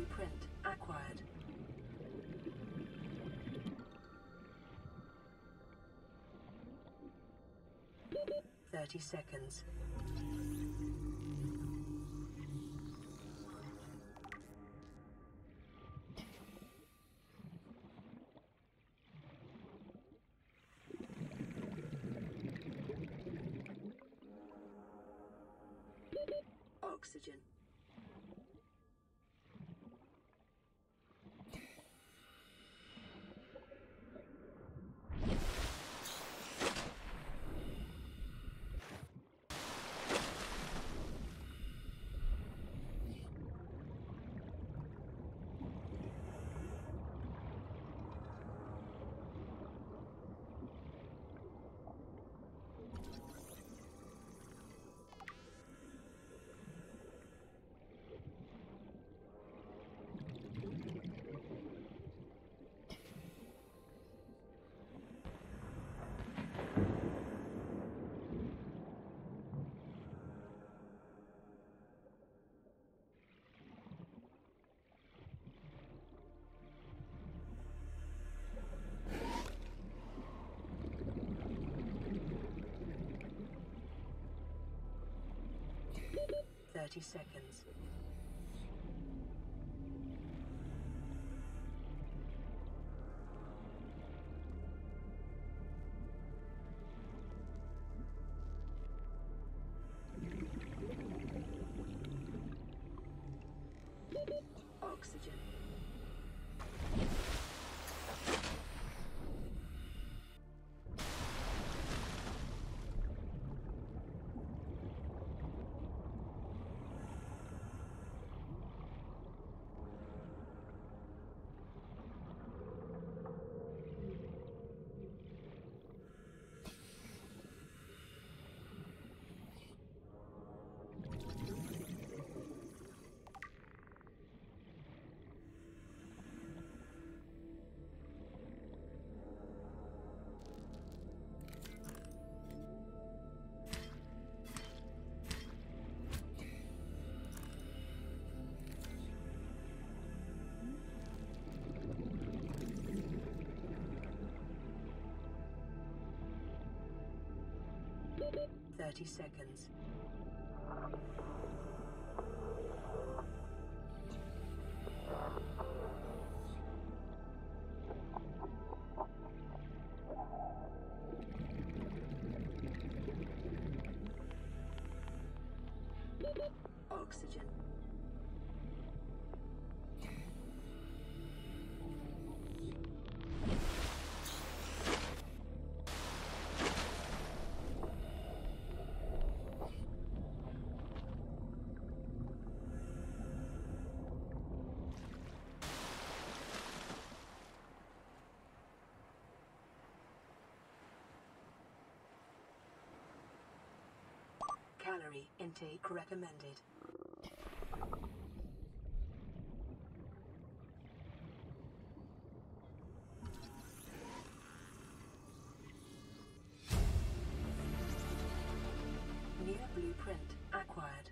blueprint acquired. Thirty seconds. Oxygen. Thirty seconds. Oxygen. Thirty seconds. Oxygen. Calorie intake recommended. Near blueprint acquired.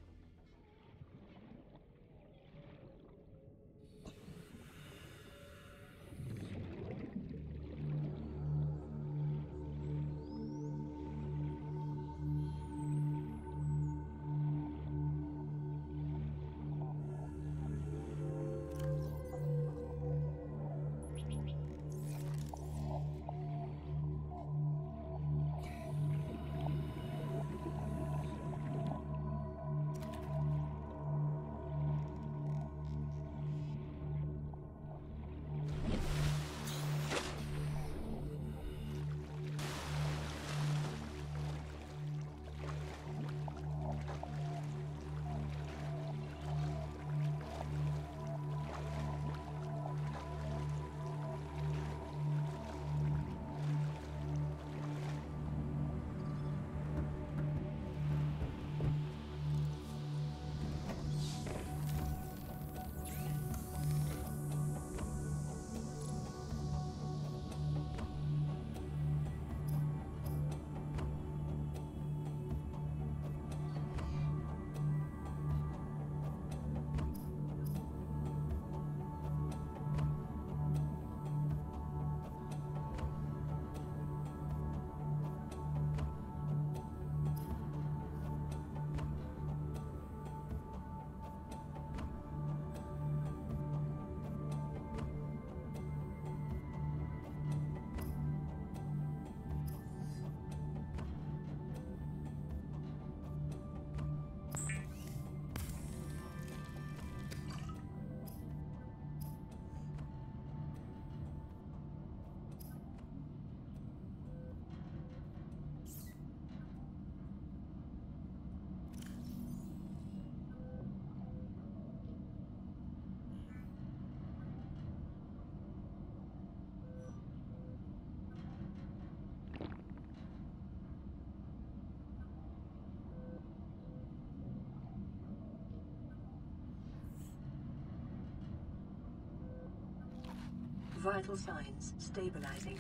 Vital signs stabilizing.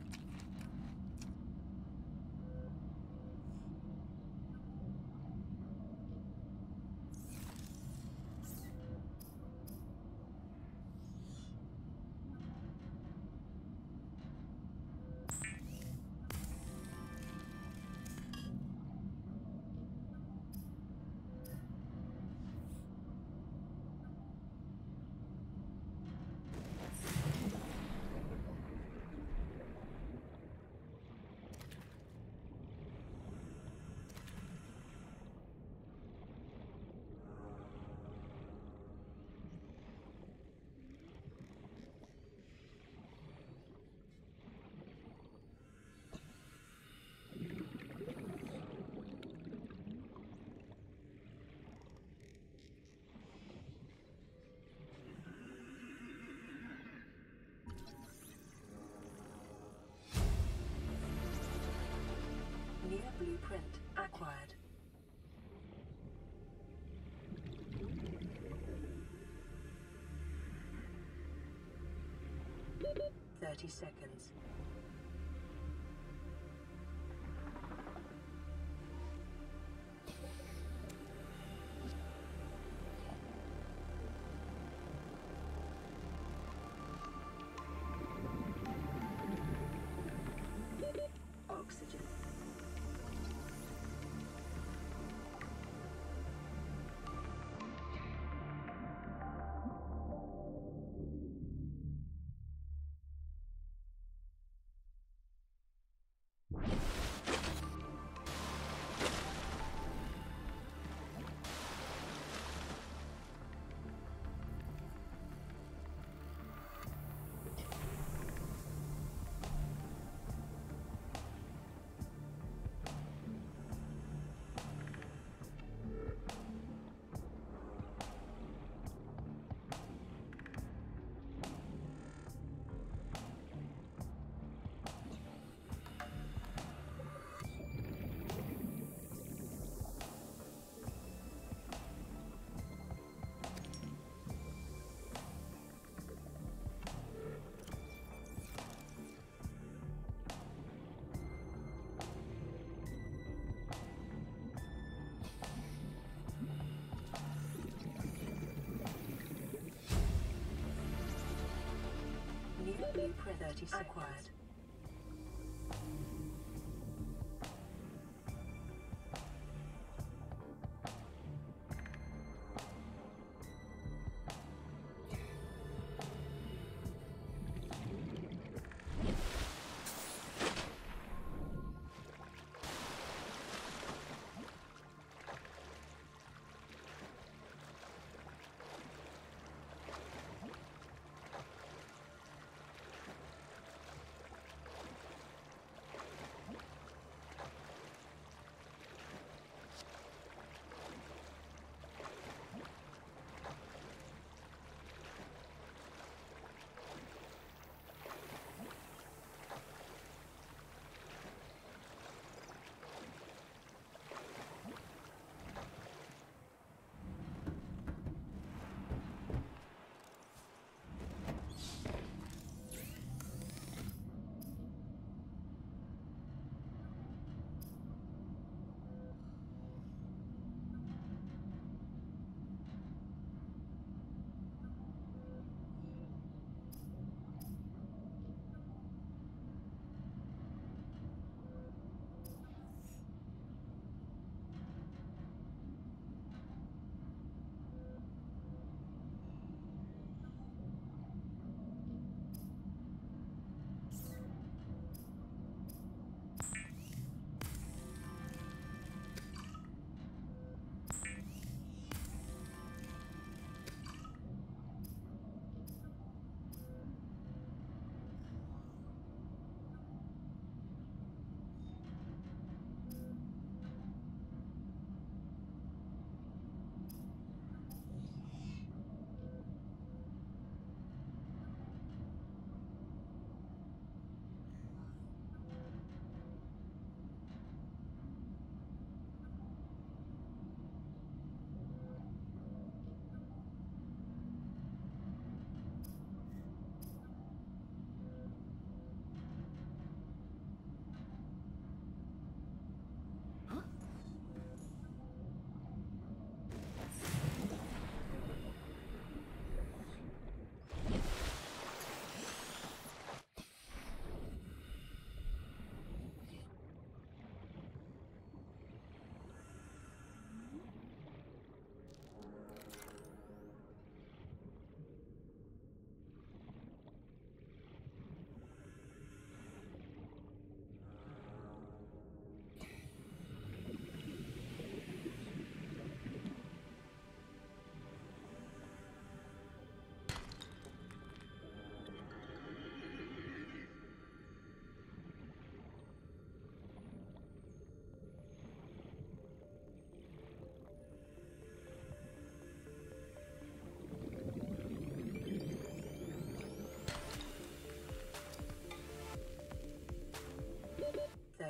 Near blueprint acquired. 30 seconds. Oxygen. Blueprint 30 acquired.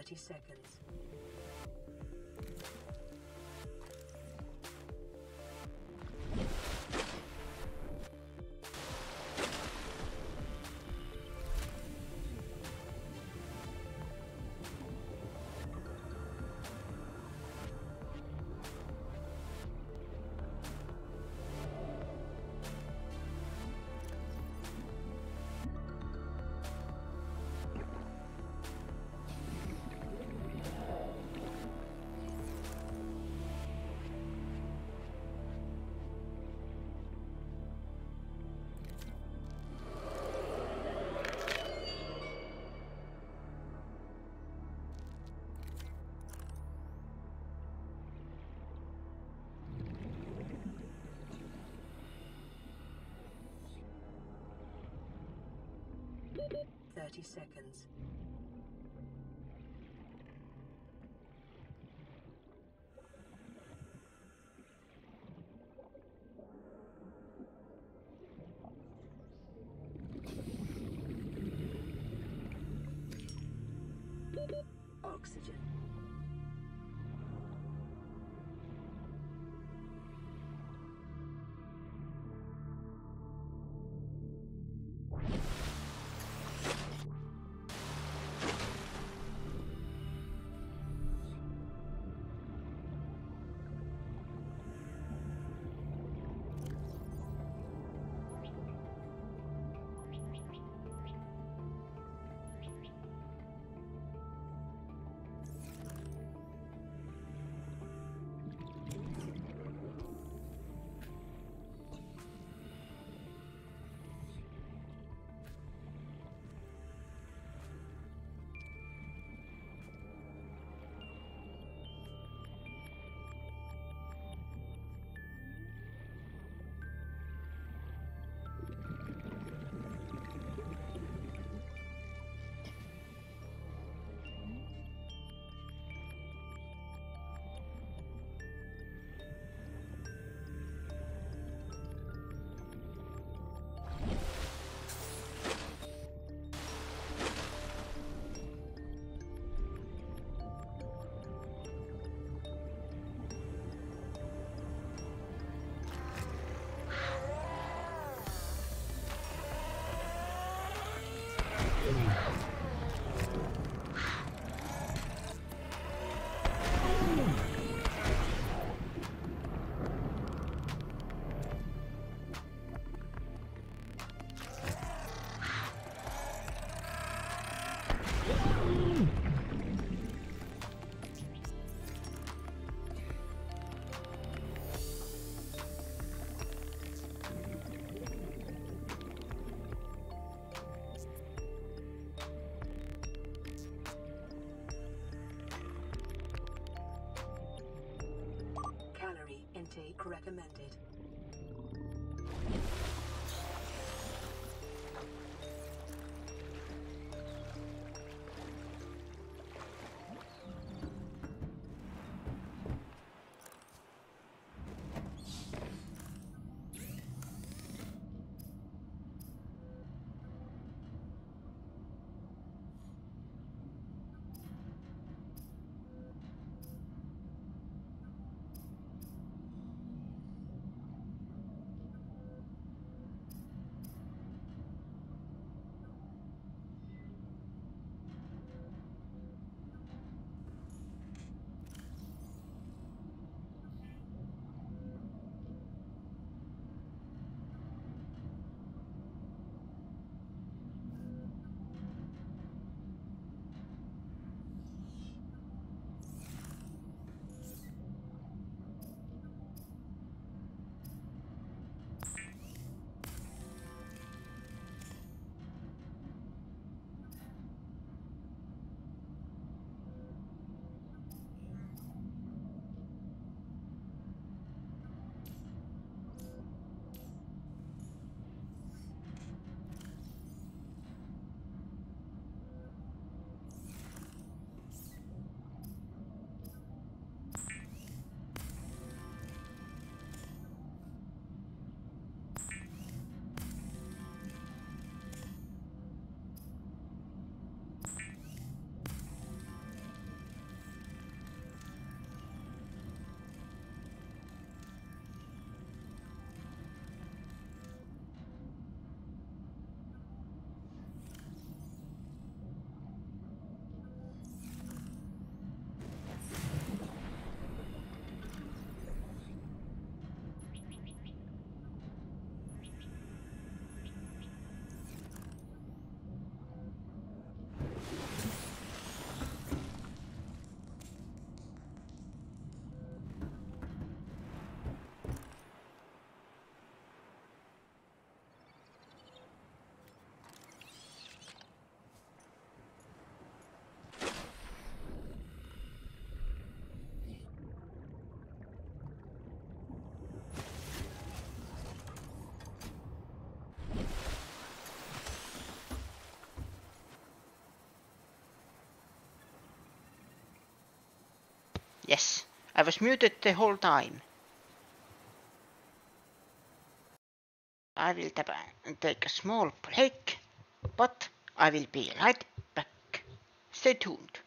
30 seconds. Thirty seconds. Oxygen. Intake recommended. I was muted the whole time. I will take a small break, but I will be right back. Stay tuned.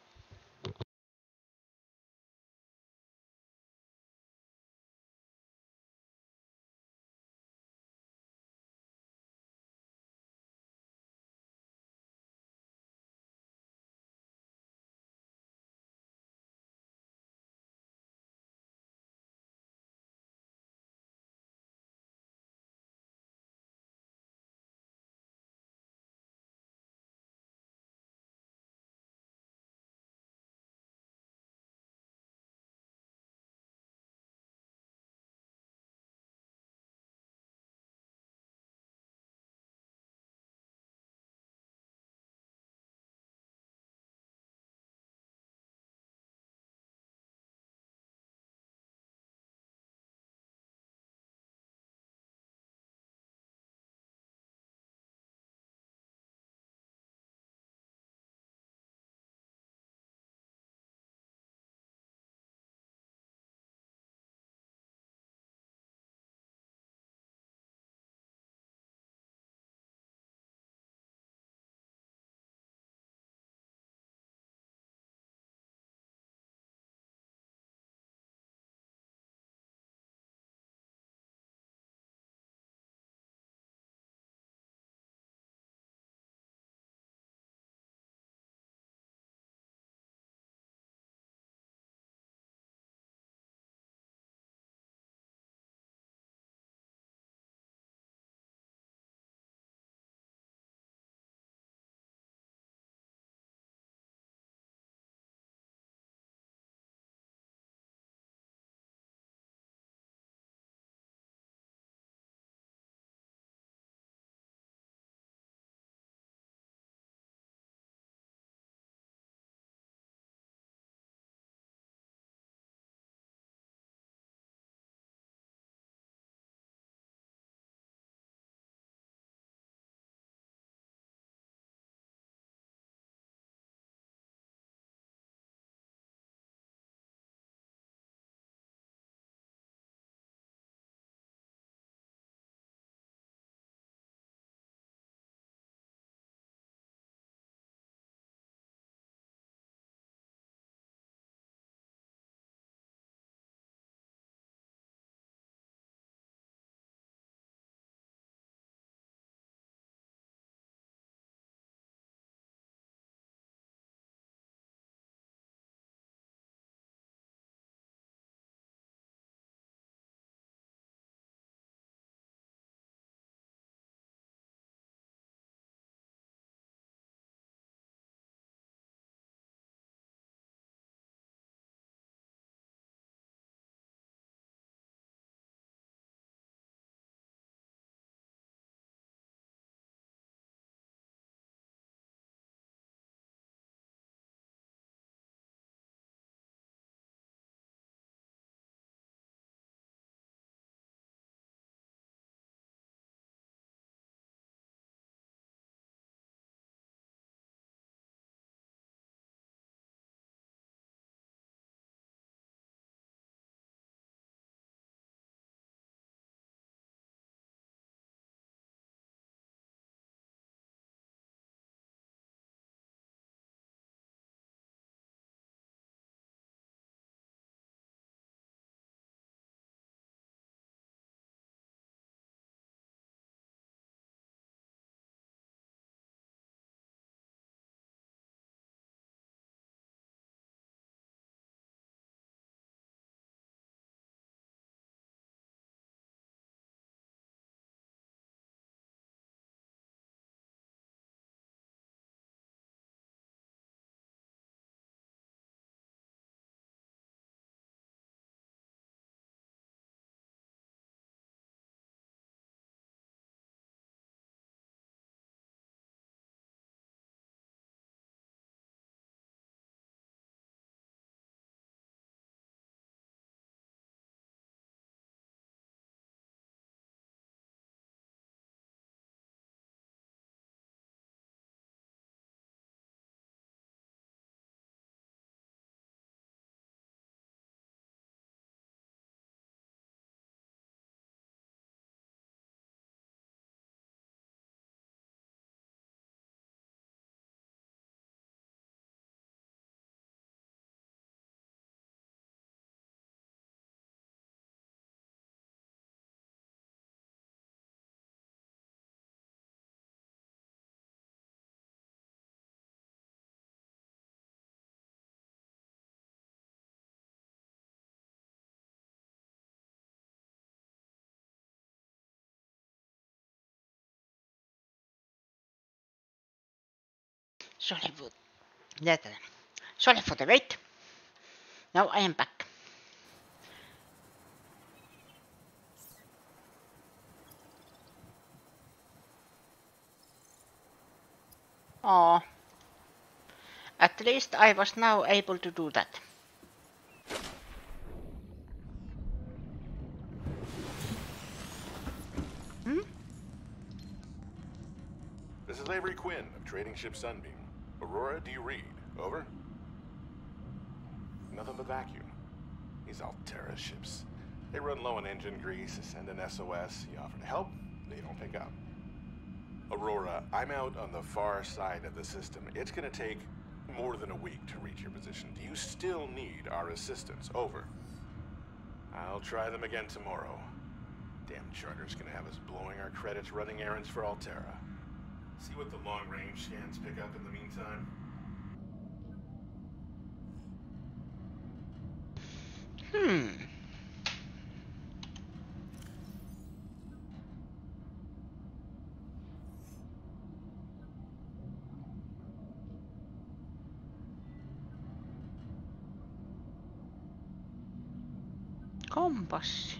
Sorry for that. Sorry for the wait. Now I am back. Oh, at least I was now able to do that. This is Avery Quinn of Trading Ship Sunbeam. Aurora, do you read? Over? Nothing but vacuum. These Altera ships. They run low on engine grease, send an SOS, you offer to help, they don't pick up. Aurora, I'm out on the far side of the system. It's gonna take more than a week to reach your position. Do you still need our assistance? Over. I'll try them again tomorrow. Damn charter's gonna have us blowing our credits running errands for Altera. See what the long-range scans pick up in the meantime. Kompassi.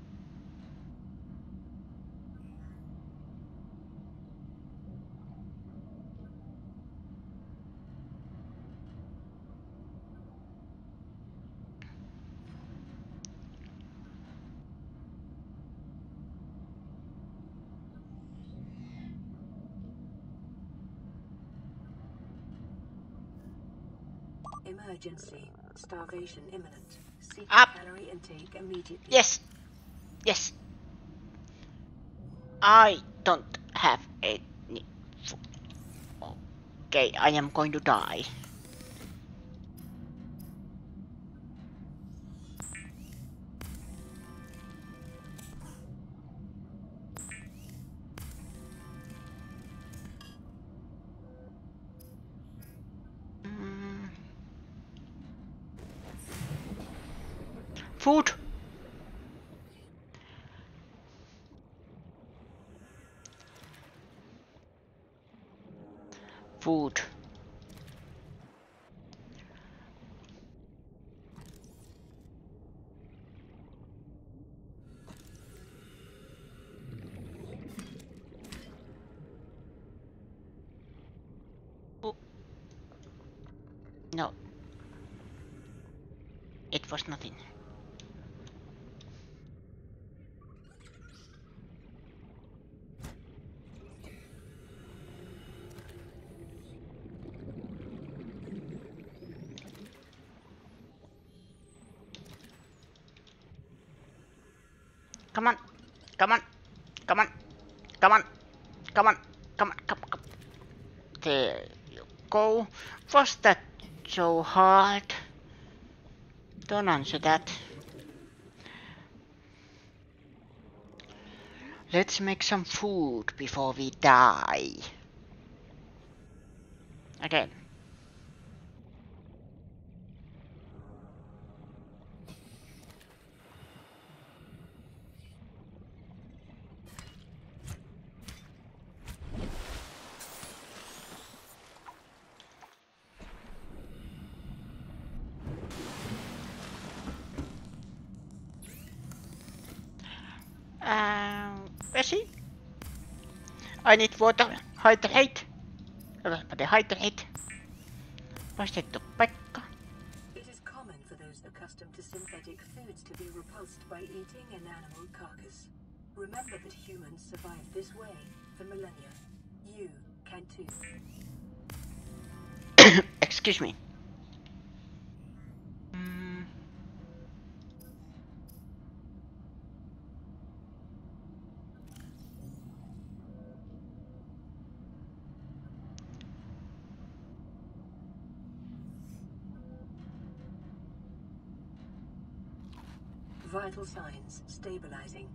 Emergency. Starvation imminent. Cease Up. calorie intake immediately. Yes. Yes. I don't have any food. Okay, I am going to die. Food. Food. Oh. No. It was nothing. Come on. Come on. Come on. Come on. Come on. Come on. Come on. Come on. There you go. Was that so hard? Don't answer that. Let's make some food before we die. Again. Vesi. I need water. Hydrate. Everybody hydrate. Poistettu paikka. It is common for those accustomed to synthetic foods to be repulsed by eating an animal carcass. Remember that humans survived this way for millennia. You can too. Excuse me. Vital signs stabilizing.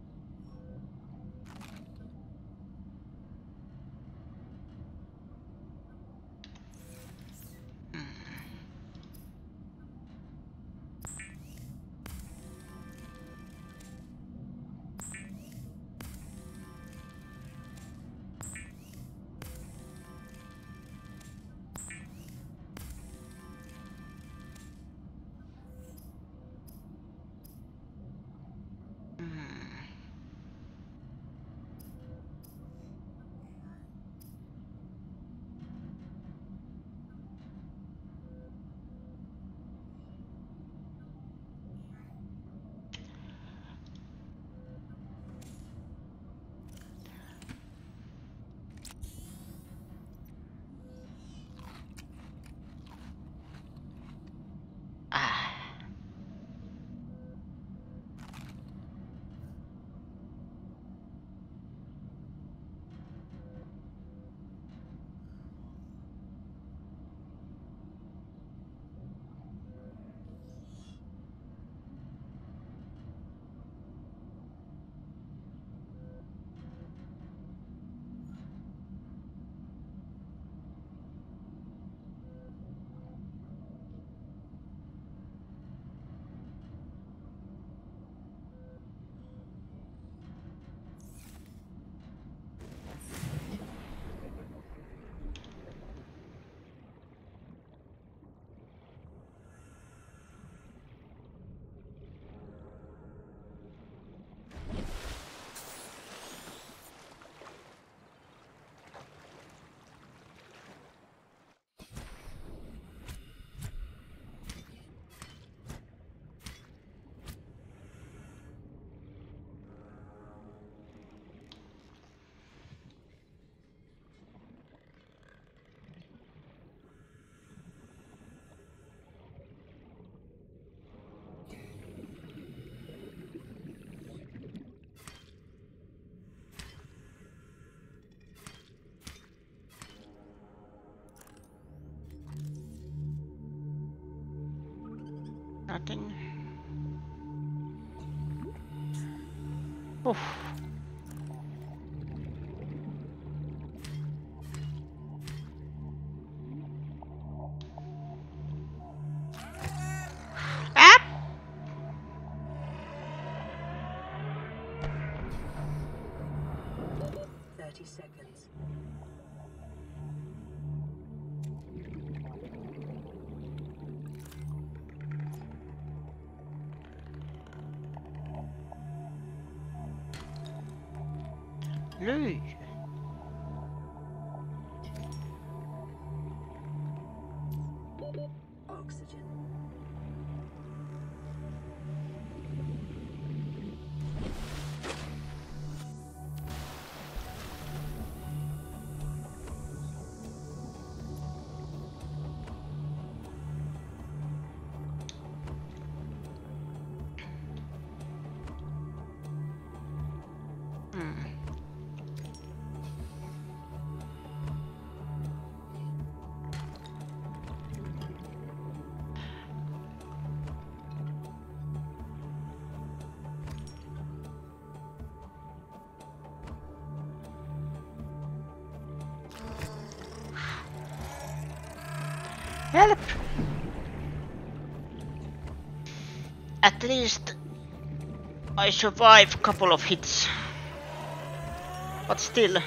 Nothing. Oof. Ah! 30 seconds. Löy. Oxygen. Help! At least I survive a couple of hits. But still.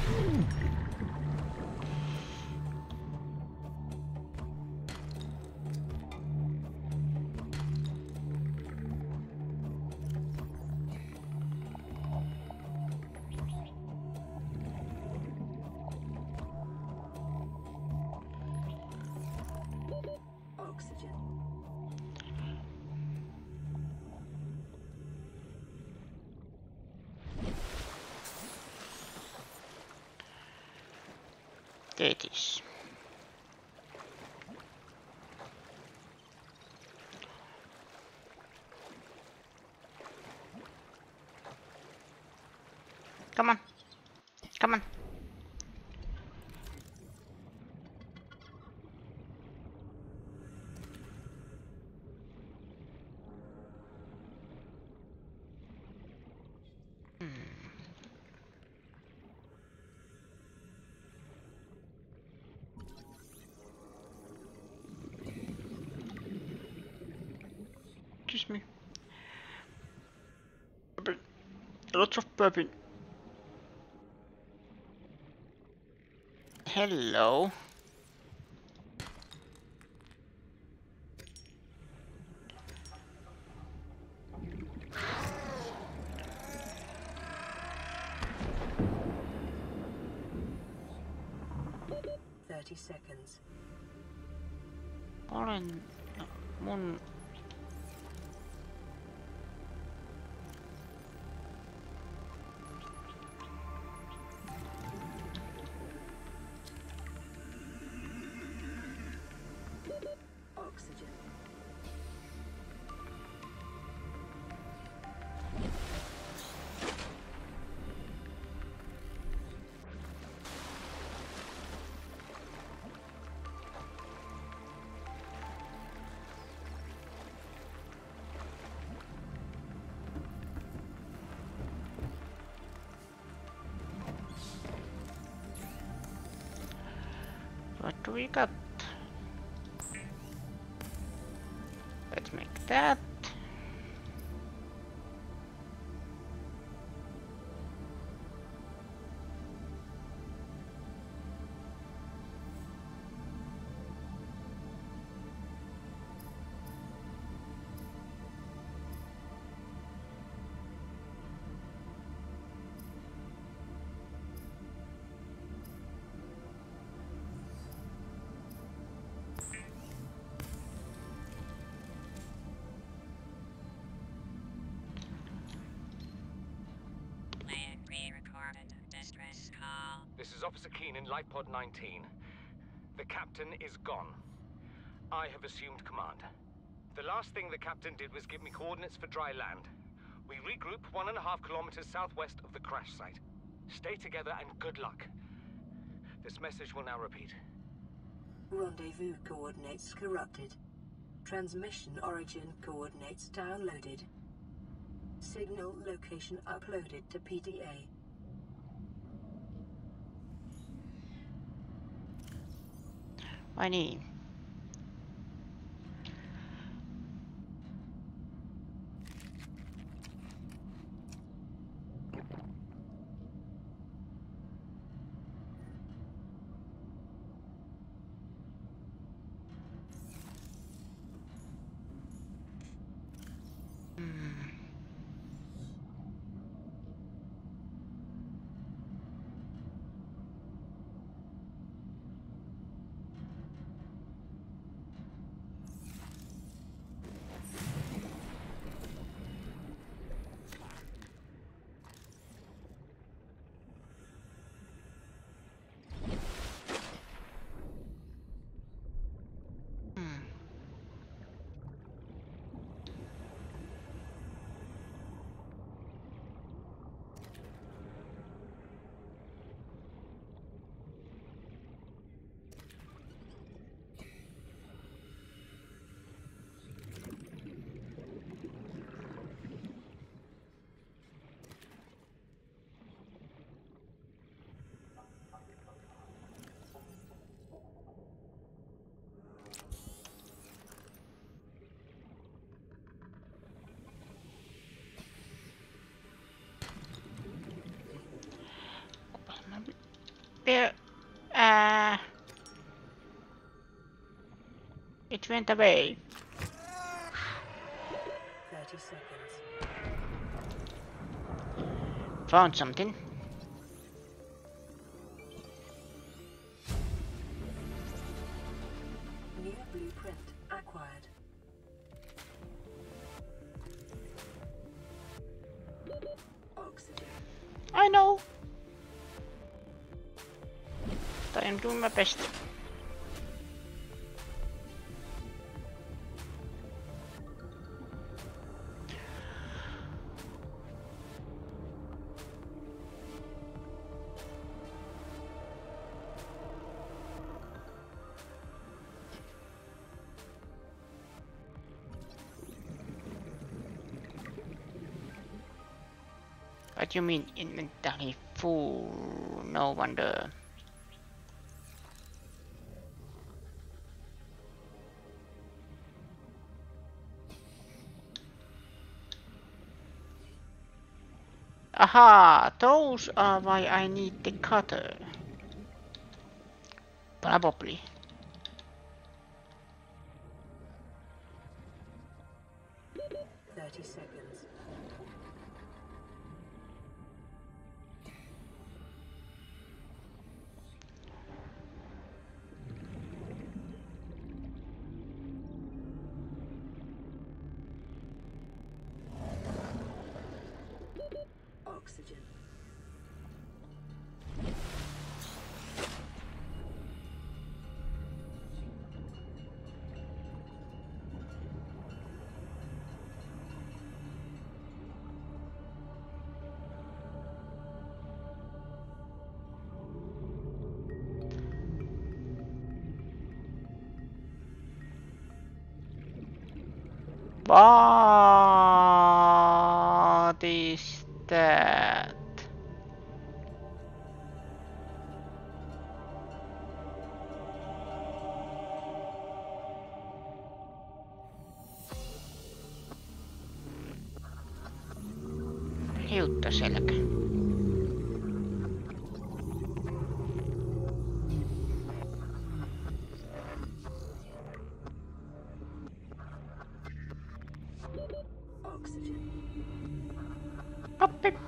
Oxygen. There it is. Come on. Come on. Excuse me. Lots of burping. Hello. 30 seconds. Olen mun... Oxygen. What do we got? Let's make that. Land re-recorded. Distress call. This is Officer Keenan, Life Pod 19. The captain is gone. I have assumed command. The last thing the captain did was give me coordinates for dry land. We regroup 1.5 kilometers southwest of the crash site. Stay together and good luck. This message will now repeat. Rendezvous coordinates corrupted. Transmission origin coordinates downloaded. Signal location uploaded to PDA. Vai niin. It went away. 30 seconds. Found something. New blueprint acquired. Oxygen. I know. But I'm doing my best. What do you mean inventory full? No wonder. Aha, those are why I need the cutter. Probably. Seconds. What is that? Hiuttoselkä. Oxygen. Oppi.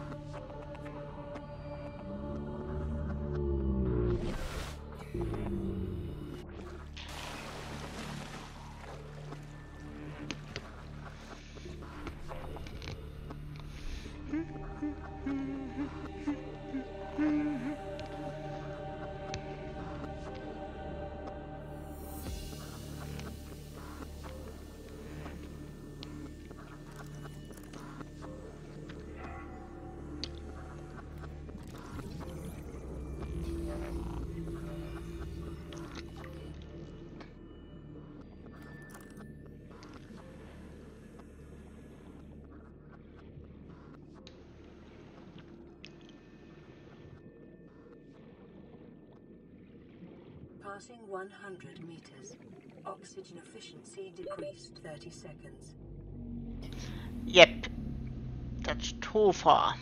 Passing 100 meters. Oxygen efficiency decreased 30 seconds. Yep. That's too far.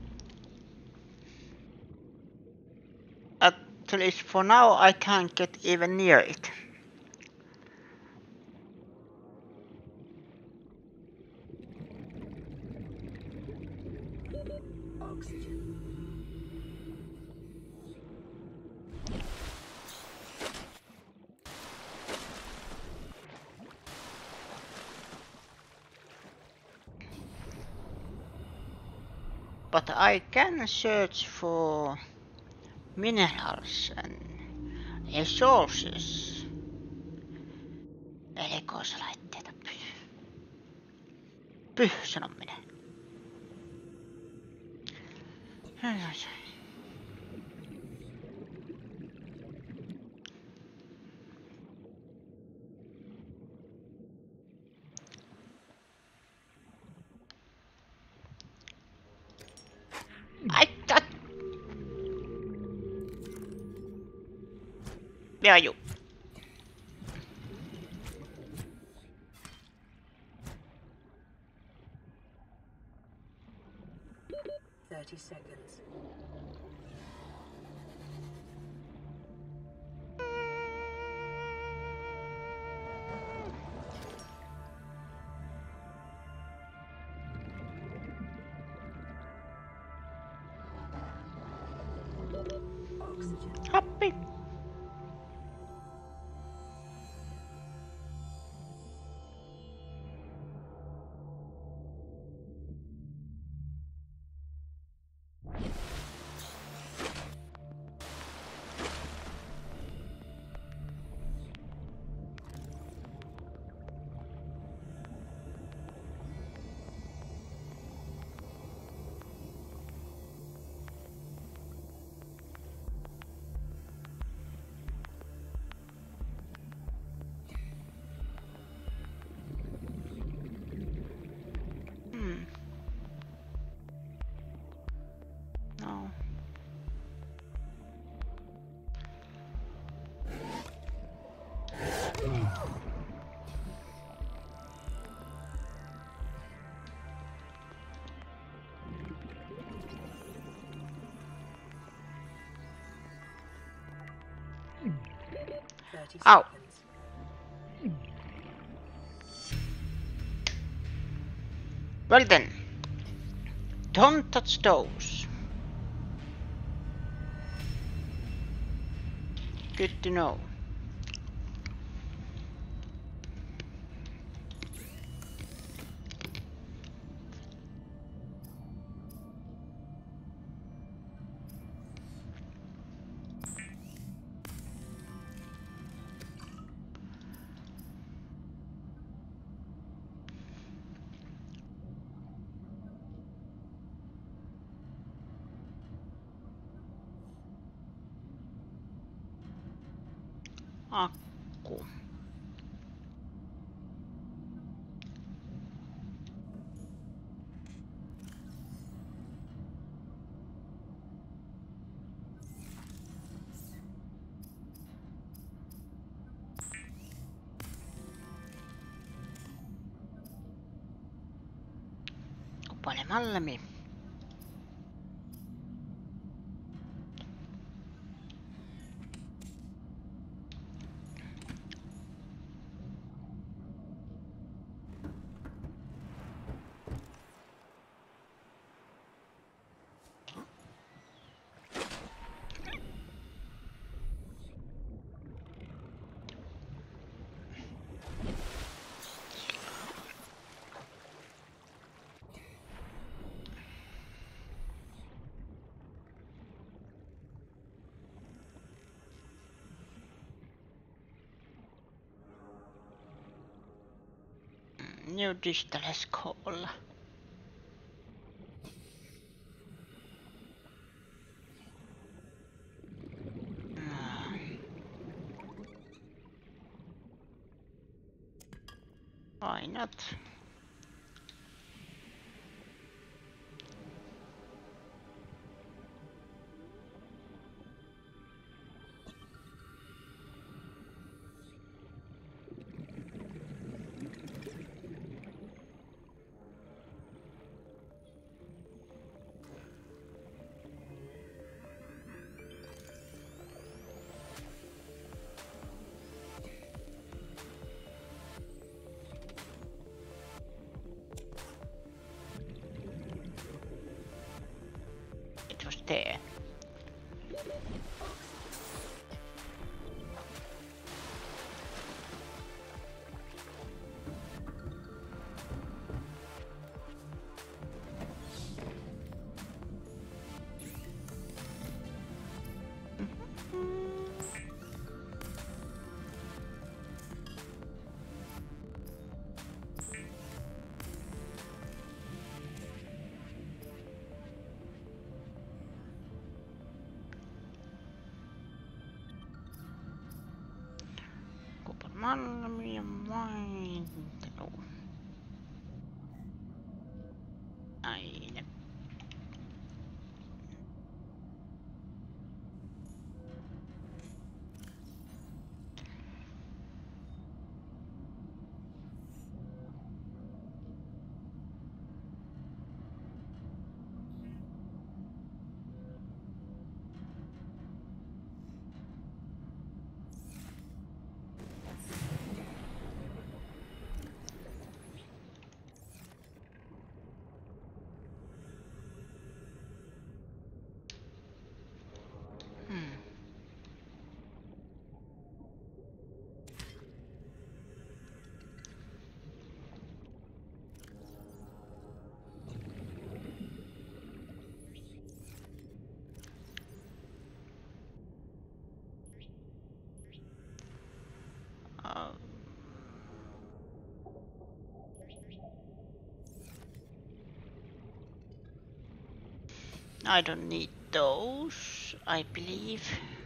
At least for now I can't get even near it. Oxygen. But I can search for minerals and resources. Erikoislaitteita. Sanominen. Ai, Where are you? Seconds. Oxygen. Happy. No. Ow. Well then, don't touch those. Good to know. Akku. Malmi. New digital escola. Why not? It was there. Malmi ja maintelu. Aine. I don't need those, I believe.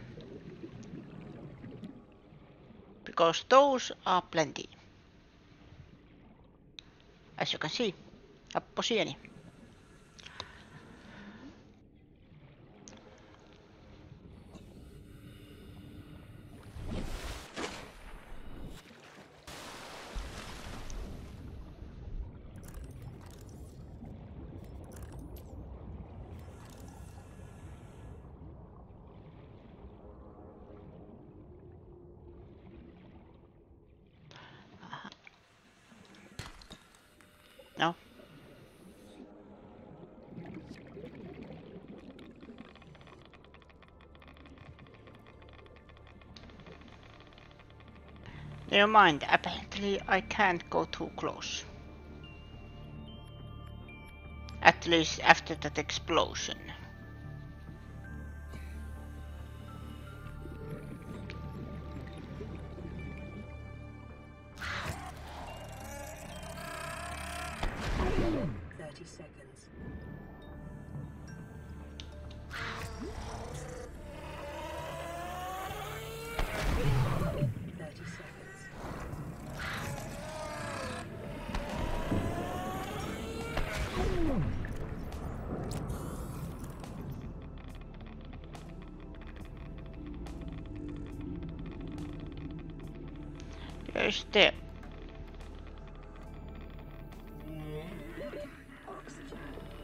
Because those are plenty. As you can see. Apposieni. No. Never mind, apparently I can't go too close. At least after that explosion. There's there. Oxygen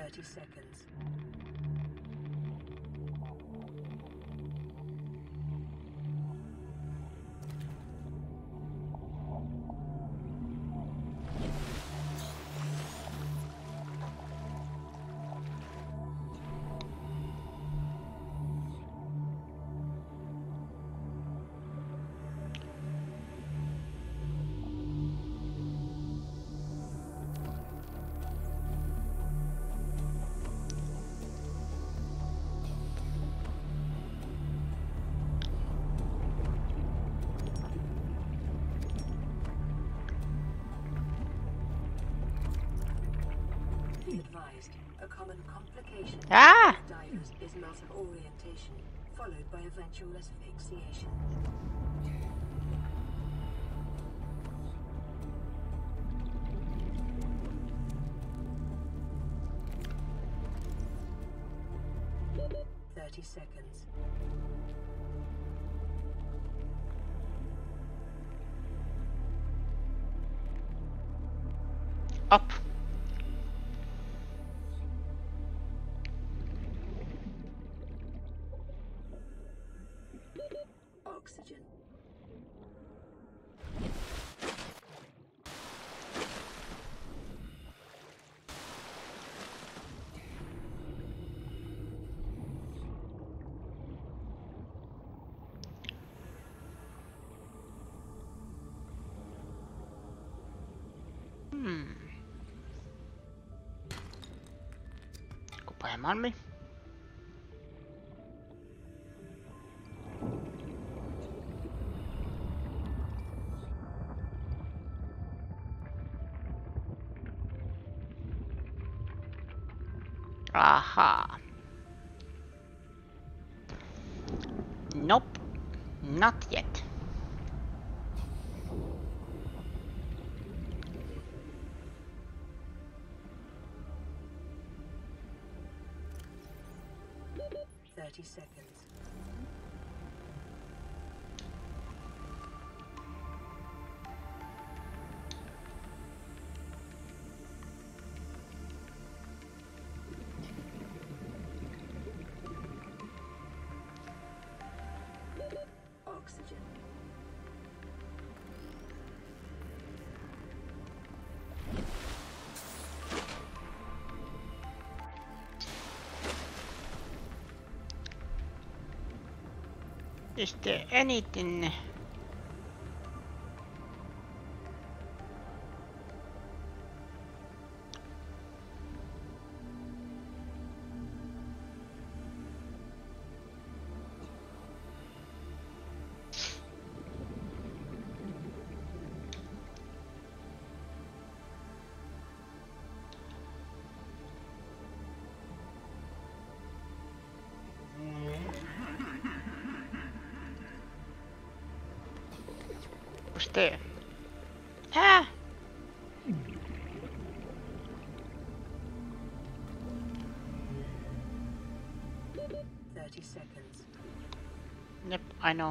30 seconds. Be advised, a common complication Ah! of divers is loss of orientation, followed by eventual asphyxiation. Thirty seconds. Up. Oxygen. Kupajamaan mi. Aha. Nope. Not yet. Seconds. Oxygen. Is there anything? What's there? Ah! Seconds. Yep, I know.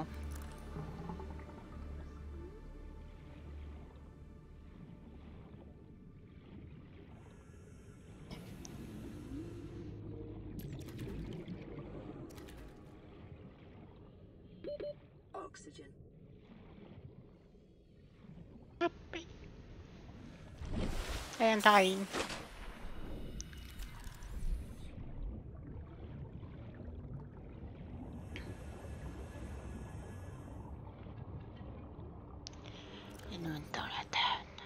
Oxygen. I'm dying. Inventory täynnä.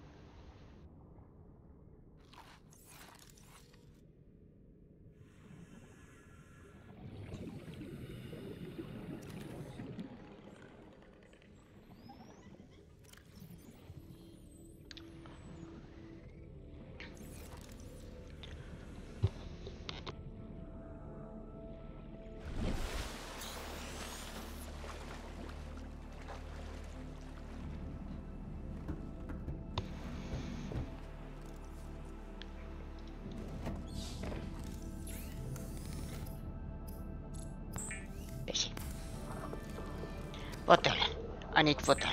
Vesi. Bottle. I need bottle.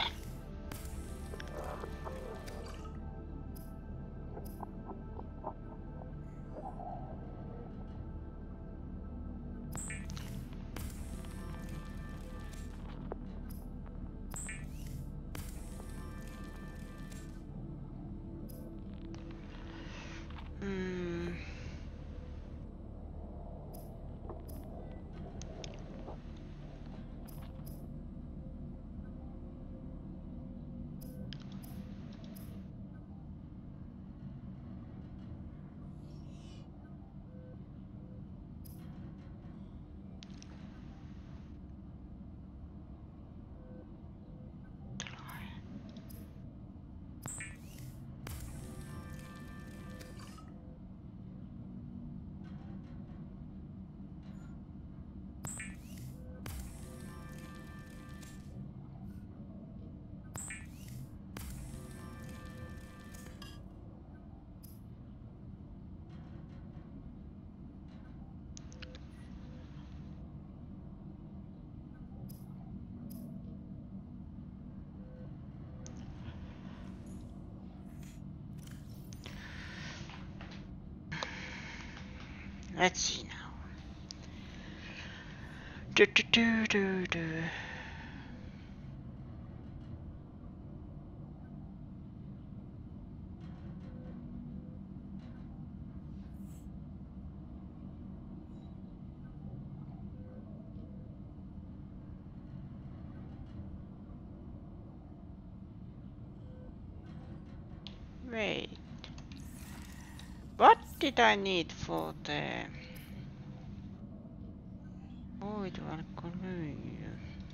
let's see now. Do, do, do, do, do. Wait. What did I need for the hoitoalkony?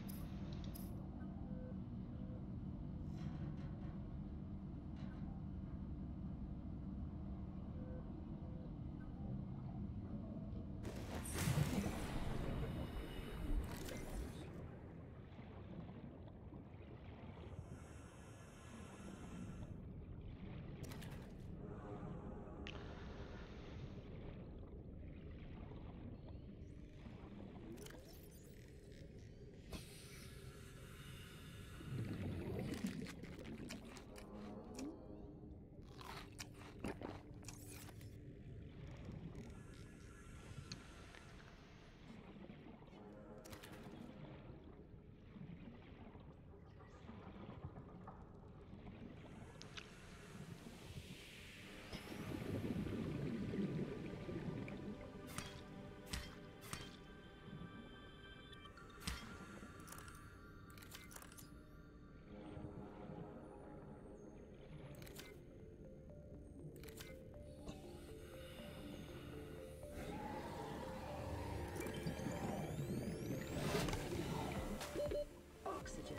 Oxygen.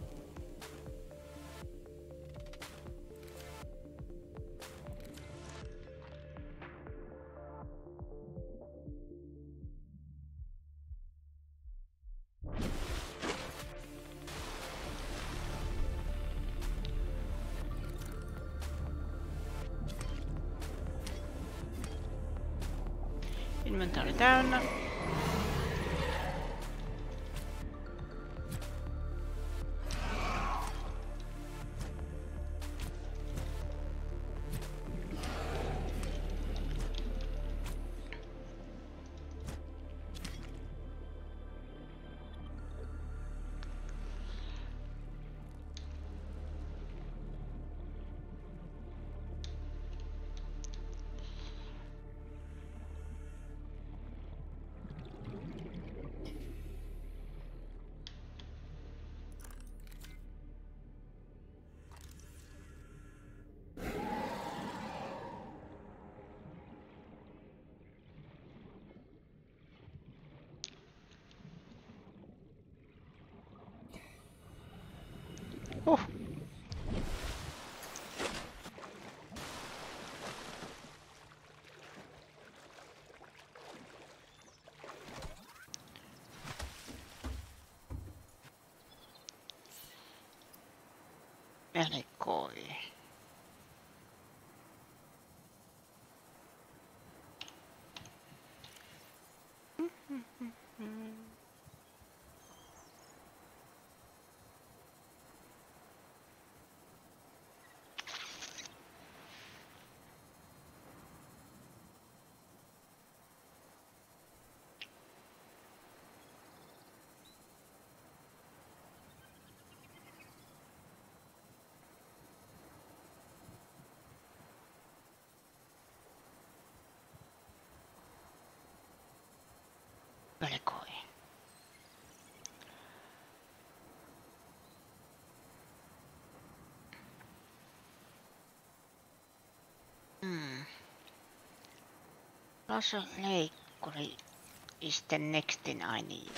Inventory täynnä. Elikoi. Elikoi. Laser leikkuri is the next thing I need.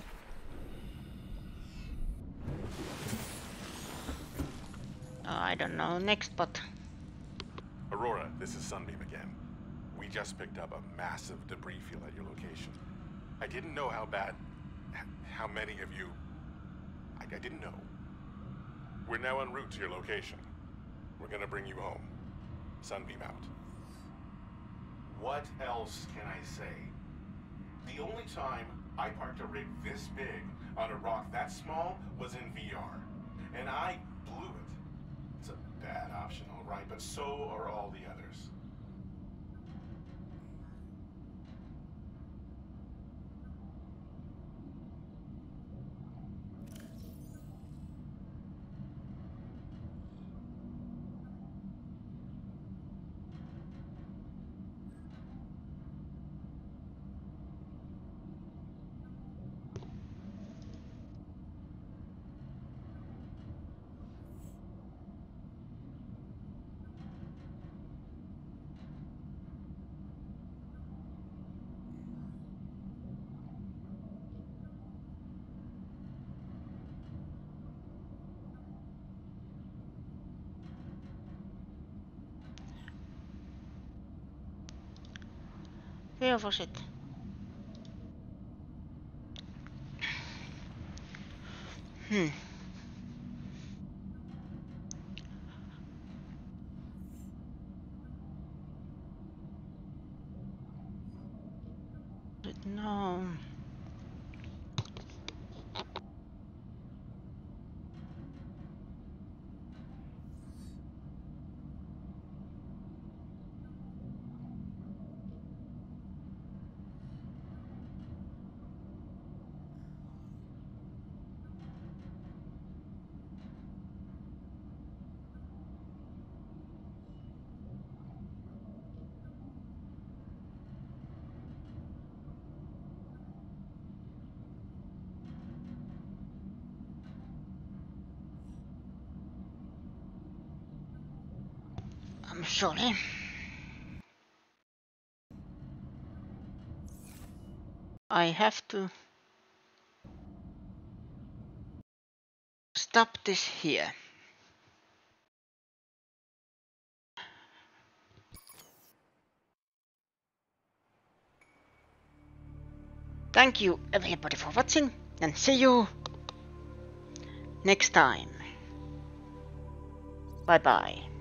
I don't know next, but Aurora, this is Sunbeam again. We just picked up a massive debris field at your location. I didn't know how bad, how many of you... I didn't know. We're now en route to your location. We're gonna bring you home. Sunbeam out. What else can I say? The only time I parked a rig this big on a rock that small was in VR. And I blew it. It's a bad option, all right, but so are all the others. Where was it? No. I'm sorry. I have to stop this here. Thank you everybody for watching and see you next time. Bye bye.